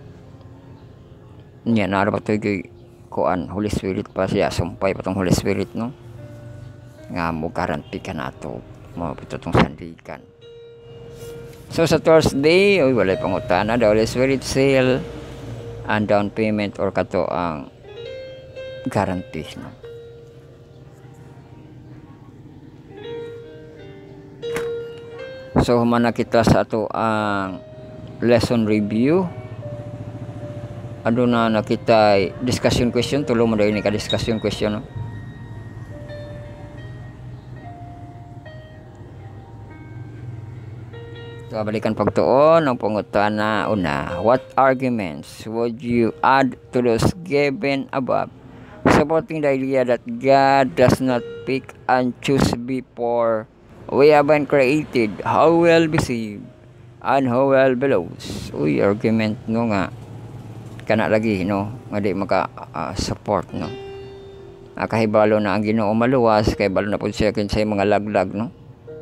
Nya na ba to gi kuan Holy Spirit pa siya, sumpay patong Holy Spirit, no? Nga mo guarantee ka nato mo pitong sandigan. So sa Thursday, oy walay pangutana, the Holy Spirit seal and down payment or kato ang guarantee, no? So humana kita sa ato ang lesson review. Ano na nakita discussion question, tulo mo dahil ka discussion question, no? So, balikan pagtuon ang pangutana una. What arguments would you add to those given above, supporting the idea that God does not pick and choose before we have been created, how well behave, and how well belows? Uy, argument no nga. Kana lagi, no? Nga di maka-support, no? Ah, kahibalo na ang Ginoo maluwas, kahibalo na po siya sa mga laglag, no?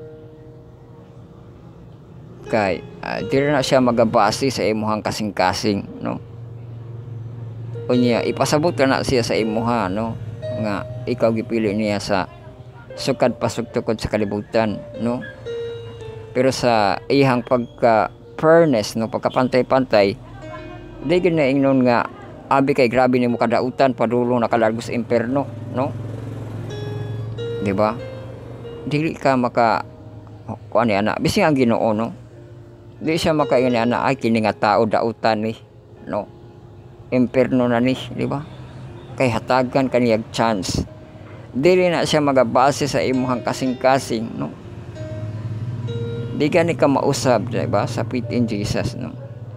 Kay uh, di na siya magabase sa imuhang kasing-kasing, no? Unya ipasabot na siya sa imuha, no? Nga ikaw gipili niya sa sukad pasugtukod sa kalibutan, no? Pero sa iyang pagka fairness, no, pagkapantay-pantay, di gyud na ingnon nga abi kay grabe nimo kadautan padulong nakalargo sa imperno, no? Di ba? Dili ka maka kuan ni ana bising ang Ginoo, no? Di siya makaini ana ay kini nga tao dautan ni, no? Imperno na ni, di ba? Kay hatagan kaniyag chance. Dili na siya magabase sa imuhang kasing-kasing, no? Di gani ka mausab, di ba? Sa faith in Jesus, no?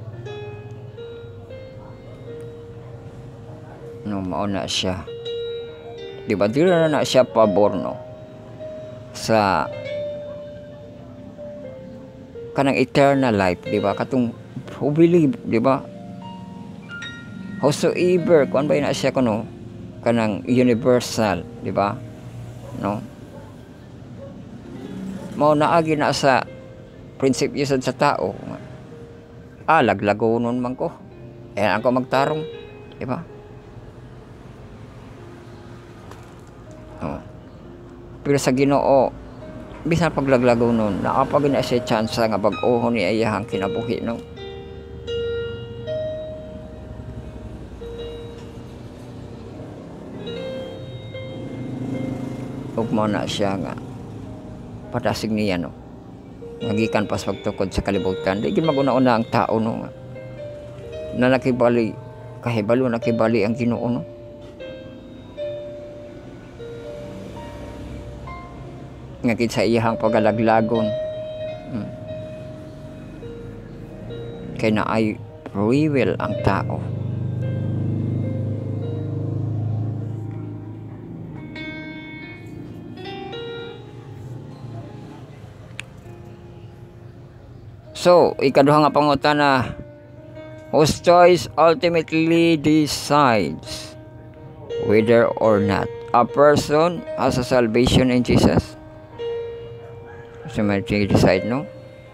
No, mauna siya. Di ba? Dili na na siya pabor, no? Sa kanang eternal life, di ba? Katong who believe, di ba? Whosoever, kuan ba na siya kuno? Kanang universal, di ba? No? Mao naagi na sa prinsipyo sa tao. Ah, laglagonon man ko. Ayan ako magtarong, di ba? No. Pero sa Ginoo, bisan paglaglago nun, nakapag na siya chance nga bag-ohon ni ayahang kinabuhi, no? Ug mo na siya nga patasig niya, no? Nagikan pas pagtukod sa kalibutan. Di gid maguna-una ang tao, no? Na nakibali, kahibalo nakibali ang Ginoo, no? Ngakit sa iyahang pagalaglagon, hmm. Kay na ay free will ang tao. So, ikaduha nga pangutana, whose choice ultimately decides whether or not a person has a salvation in Jesus? So, may decide, no?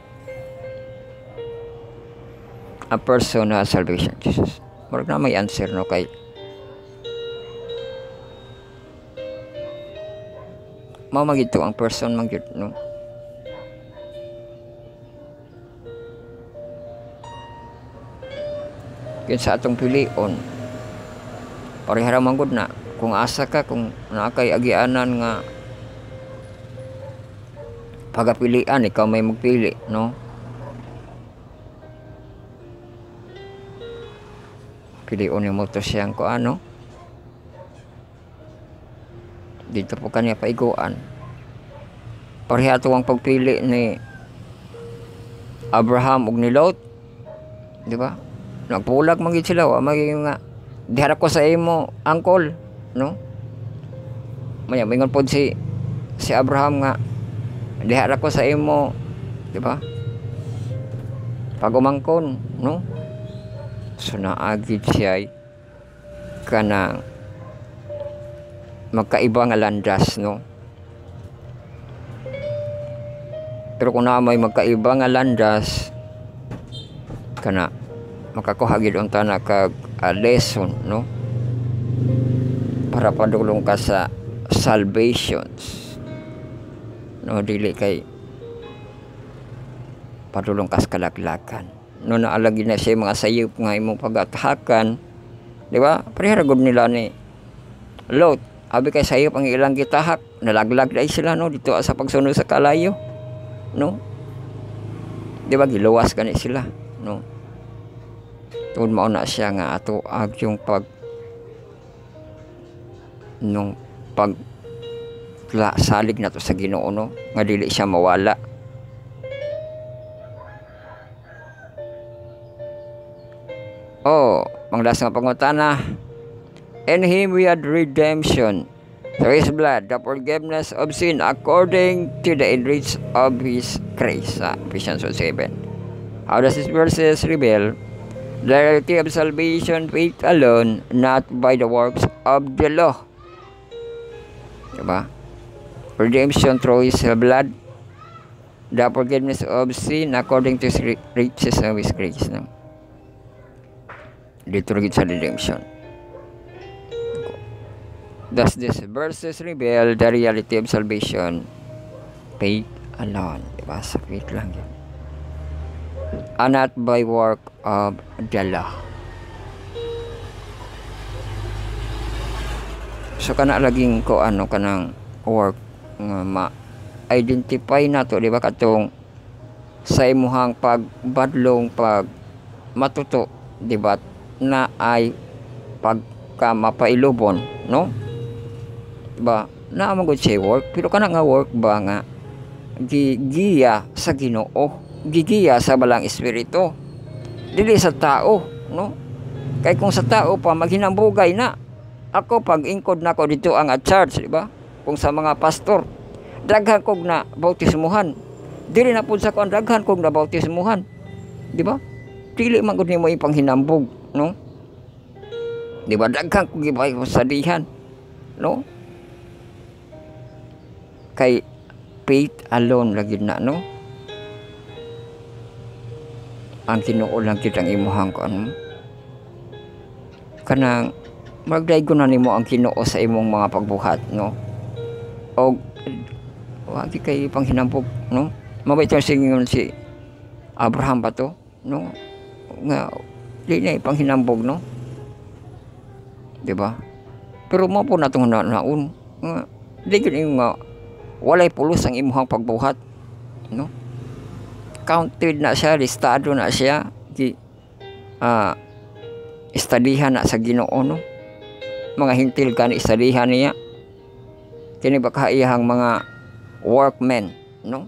A person has salvation in Jesus. Marag na may answer, no? Kay mamagito ang person magyud, no? Kaya sa atong pilion, parehara manggod na kung asa ka, kung nakay agianan nga pagapilian, ikaw may magpili, no? Pilion mo to siyang ko ano, dito po kanya paiguan. Pareha to ang pagpili ni Abraham ug ni Lot, di ba? Nagpulag magid sila, wa maging nga diharap ko sa imo, angkol, no? Maya mingon pod si si Abraham nga diharap ko sa imo, di ba? Pagumangkon, no? So naagid siya kanang magkaiba nga landas, no? Pero kung na may magkaiba nga landas, kana makakuha gid unta na kag uh, lesson, no? Para padulong ka sa salvations, no? Dili kay padulong ka sa kalaglagan, no? Naalagi na siya mga sayop nga imong pagatahakan, di ba? Parehara gud nila ni Lot, abi kay sayop ang ilang gitahak, nalaglag dai sila, no? Dito sa pagsunod sa kalayo, no? Di ba giluwas gani sila, no? Tungod mao na siya nga ato ag yung pag nung pag salig na to sa Ginoo, no? Nga dili siya mawala. Oh, panglas nga pangutana. In him we had redemption through his blood, the forgiveness of sin according to the enrich of his grace. Sa Ephesians one seven. How does this verses reveal the reality of salvation, faith alone, not by the works of the law? Diba? Redemption through his blood, the forgiveness of sin according to his riches of his grace. No? Dito rin sa redemption. Thus this verses reveal the reality of salvation, faith alone. Diba? Sa faith lang yun. And not by work of the law. So kana laging ko ano kanang work nga ma-identify nato, di ba, katong sa imuhang pagbadlong pag matuto, di ba, na ay pagka mapailubon, no? Ba na magud siya work, pero kana nga work ba nga gigiya sa Ginoo, gigiya sa balang espiritu, dili sa tao, no? Kay kung sa tao pa maghinambugay na ako pag ingkod nako dito ang at church, di ba? Kung sa mga pastor, daghan kog na bautismuhan, dili na pud sa kon daghan kog na bautismuhan, di ba? Dili man gud nimo ipanghinambog, no? Di ba, daghan kog gibay sa dihan, no? Kay faith alone lagi na, no? Ang Ginoo lang kitang imuhang ko ano. Kanang magdaygo na nimo ang Ginoo sa imong mga pagbuhat, no? O wagi kay panghinambog, no? Mabait yung singingon si Abraham ba to, no? Nga di na ipanghinambog, no? Di ba? Pero mo po natong na naun nga di gyud nga walay pulos ang imuhang pagbuhat, no? Counted na siya, listado na siya, di ah uh, istadihan na sa Ginoo, no? Mga hintil kan istadihan niya. Kini ba kaiyang mga workmen, no?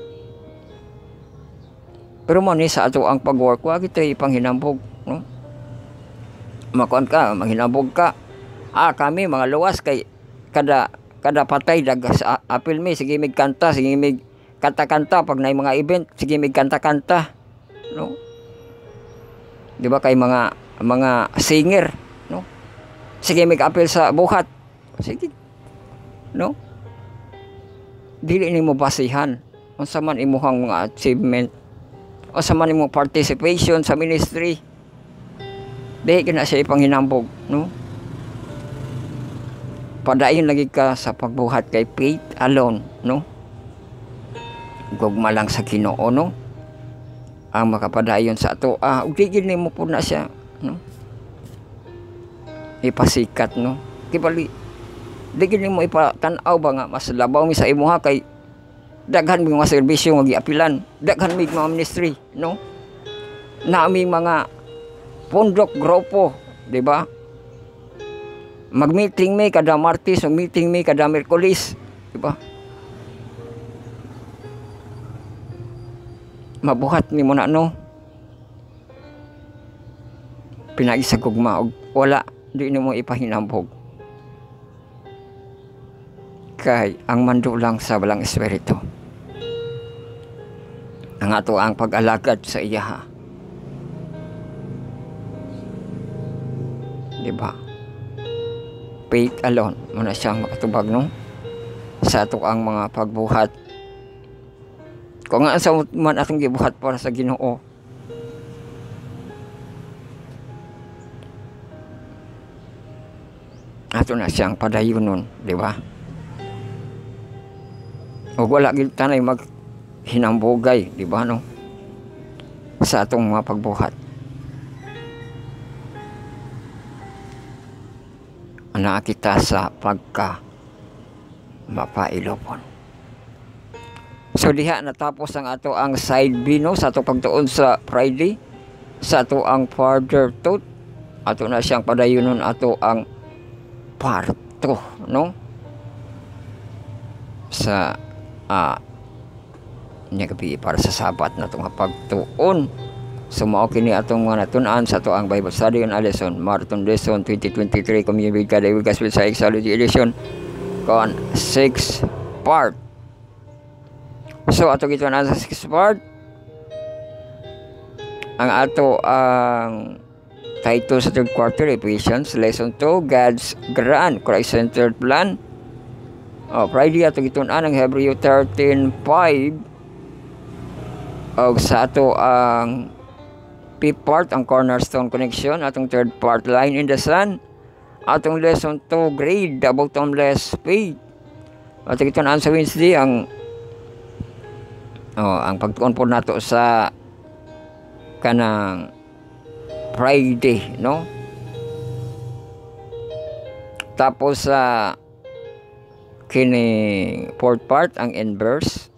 Pero mo ni sa ato ang pag-work, wa kita ipanghinambog, no? Makuan ka, manghinambog ka. Ah, kami mga luwas kay kada kada patay dag sa apil mi, sige mig kanta, sige mig kanta-kanta pag nay mga event, sige mig kanta-kanta, no? Di ba kay mga mga singer, no? Sige mig apil sa buhat, sige, no? Dili nimo basihan unsa man imuhang mga achievement o sa man imong participation sa ministry, dili kana siya ipanghinambog, no? Padayon lagi ka sa pagbuhat kay faith alone, no? Gugma lang sa Ginoo, no? Ang makapadayon sa ato, ah, ug digil nimo pud na siya, no? Ipasikat, no? Kibali digil nimo ipatan-aw ba nga mas labaw mi sa imuha kay daghan mi mga serbisyo nga giapilan, daghan mi mga ministry, no? Naaming mga pondok grupo, di ba? Mag-meeting mi kada Martes, mag-meeting mi kada Miyerkules, di ba? Mabuhat ni mo na, no? Pinagisagugma og wala di nimo ipahinambog. Kay ang mando lang sa balang espiritu. Ang ato ang pag-alagad sa iya, ha? Di ba? Faith alone muna siyang makatubag, no? Sa ato ang mga pagbuhat. Kung nga sa man atong gibuhat para sa Ginoo, ato na siyang padayonon, di ba? O wala gid tanay mag hinambogay, di ba, no? Sa atong mga pagbuhat. Ana kita sa pagka mapailopon. So diha natapos ang ato ang side B, no? Sa ato pagtuon sa Friday, sa ato ang further thought, ato na siyang padayonon ato ang part two, no? Sa ah uh, niya gabi para sa Sabat na itong pagtuon So mao kini atong mga natun-an sa ato ang Bible Study on a Lesson, Marathon Lesson twenty twenty-three Community God I Will Gospel sa Exology Edition kon six part. So ato gituan sa six part ang ato ang title sa third quarter Ephesians Lesson two, God's Grand Christ-Centered Plan. Oh, Friday ato gituan ang Hebrew thirteen five. Og sa ato ang fifth part ang Cornerstone Connection, atong third part Line in the Sun, atong Lesson two Grade the Bottomless Faith. Ato gituan sa Wednesday ang oh, ang pagtuon po nato sa kanang Friday, no? Tapos sa uh, kini fourth part ang inverse.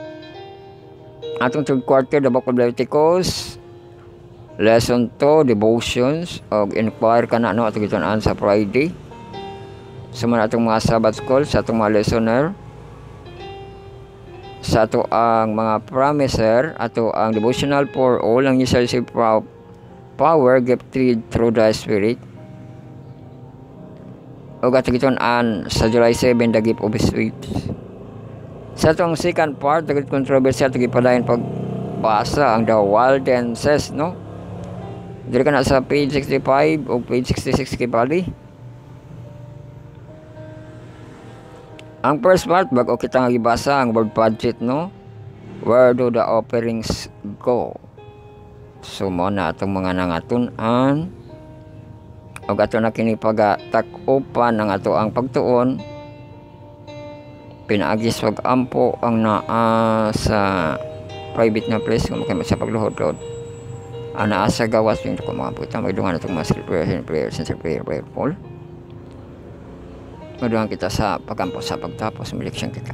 Atong third quarter the book of Leviticus, Lesson two Devotions og inquire kana no atong gituan sa Friday. Suma atong mga Sabbath school sa atong mga listener, sa ato ang mga promiser, ato ang devotional for all ang usual power gifted through the Spirit. O ato gituan sa July seventh the gift of Spirit. Sa atong second part the controversy ato gipadayon pagbasa ang The Waldenses, no? Diri kana sa page sixty-five o page sixty-six kibali. Ang first part bago kita nga gibasa ang word budget, no? Where do the offerings go? So mo na atong mga nangatun-an og ato na kini pagatak-upan ang ato ang pagtuon. Pinaagis wag ampo ang naa sa private na place kung makay sa pagluhod-luhod. Ang naa sa gawas yung ko mga puta magdungan atong mga secret prayers and prayers and prayer prayer Paul. Maduhan kita sa pagampo sa pagtapos maliksyon kita.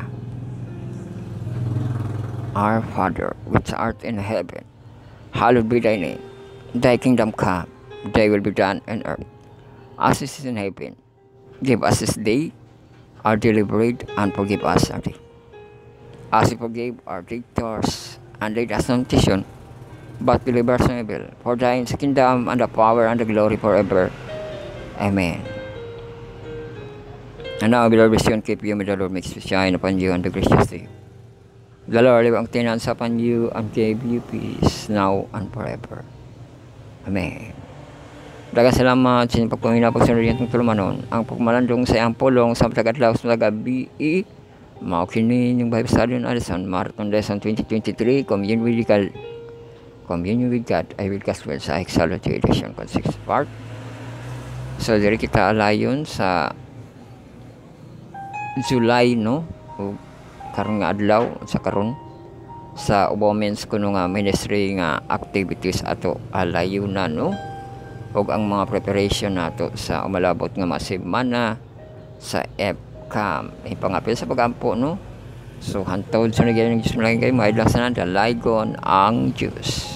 Our Father, which art in heaven, hallowed be thy name. Thy kingdom come, thy will be done on earth as it is in heaven. Give us this day our daily bread, and forgive us our debt, as we forgive our debtors, and lead us not into temptation, but deliver us from evil. For thine is the kingdom, and the power, and the glory forever. Amen. And now, beloved Christian, keep you, may the Lord makes his shine upon you and be gracious to you. The Lord live ang tinans upon you and give you peace now and forever. Amen. Daga salamat sa inyong pagpamina pagsunod itong tulumanon. Ang pagmalandong sa iyang pulong sa tagadlaw sa gabi, maukinin yung Bible Study on a Lesson, Marathon Lesson twenty twenty-three, Communion with God, Communion with God, I Will Gospel sa Exology Edition, kon six part. So, diri kita alayon sa July, no? O karon nga adlaw sa karon sa Women's kuno nga ministry nga activities ato alayunan, no? Og ang mga preparation nato sa umalabot nga mga semana sa F C A M ipangapil sa pagampo, no? So hantod sa nagyan ng Diyos malagay kay maidlang sa nanda laygon ang Diyos.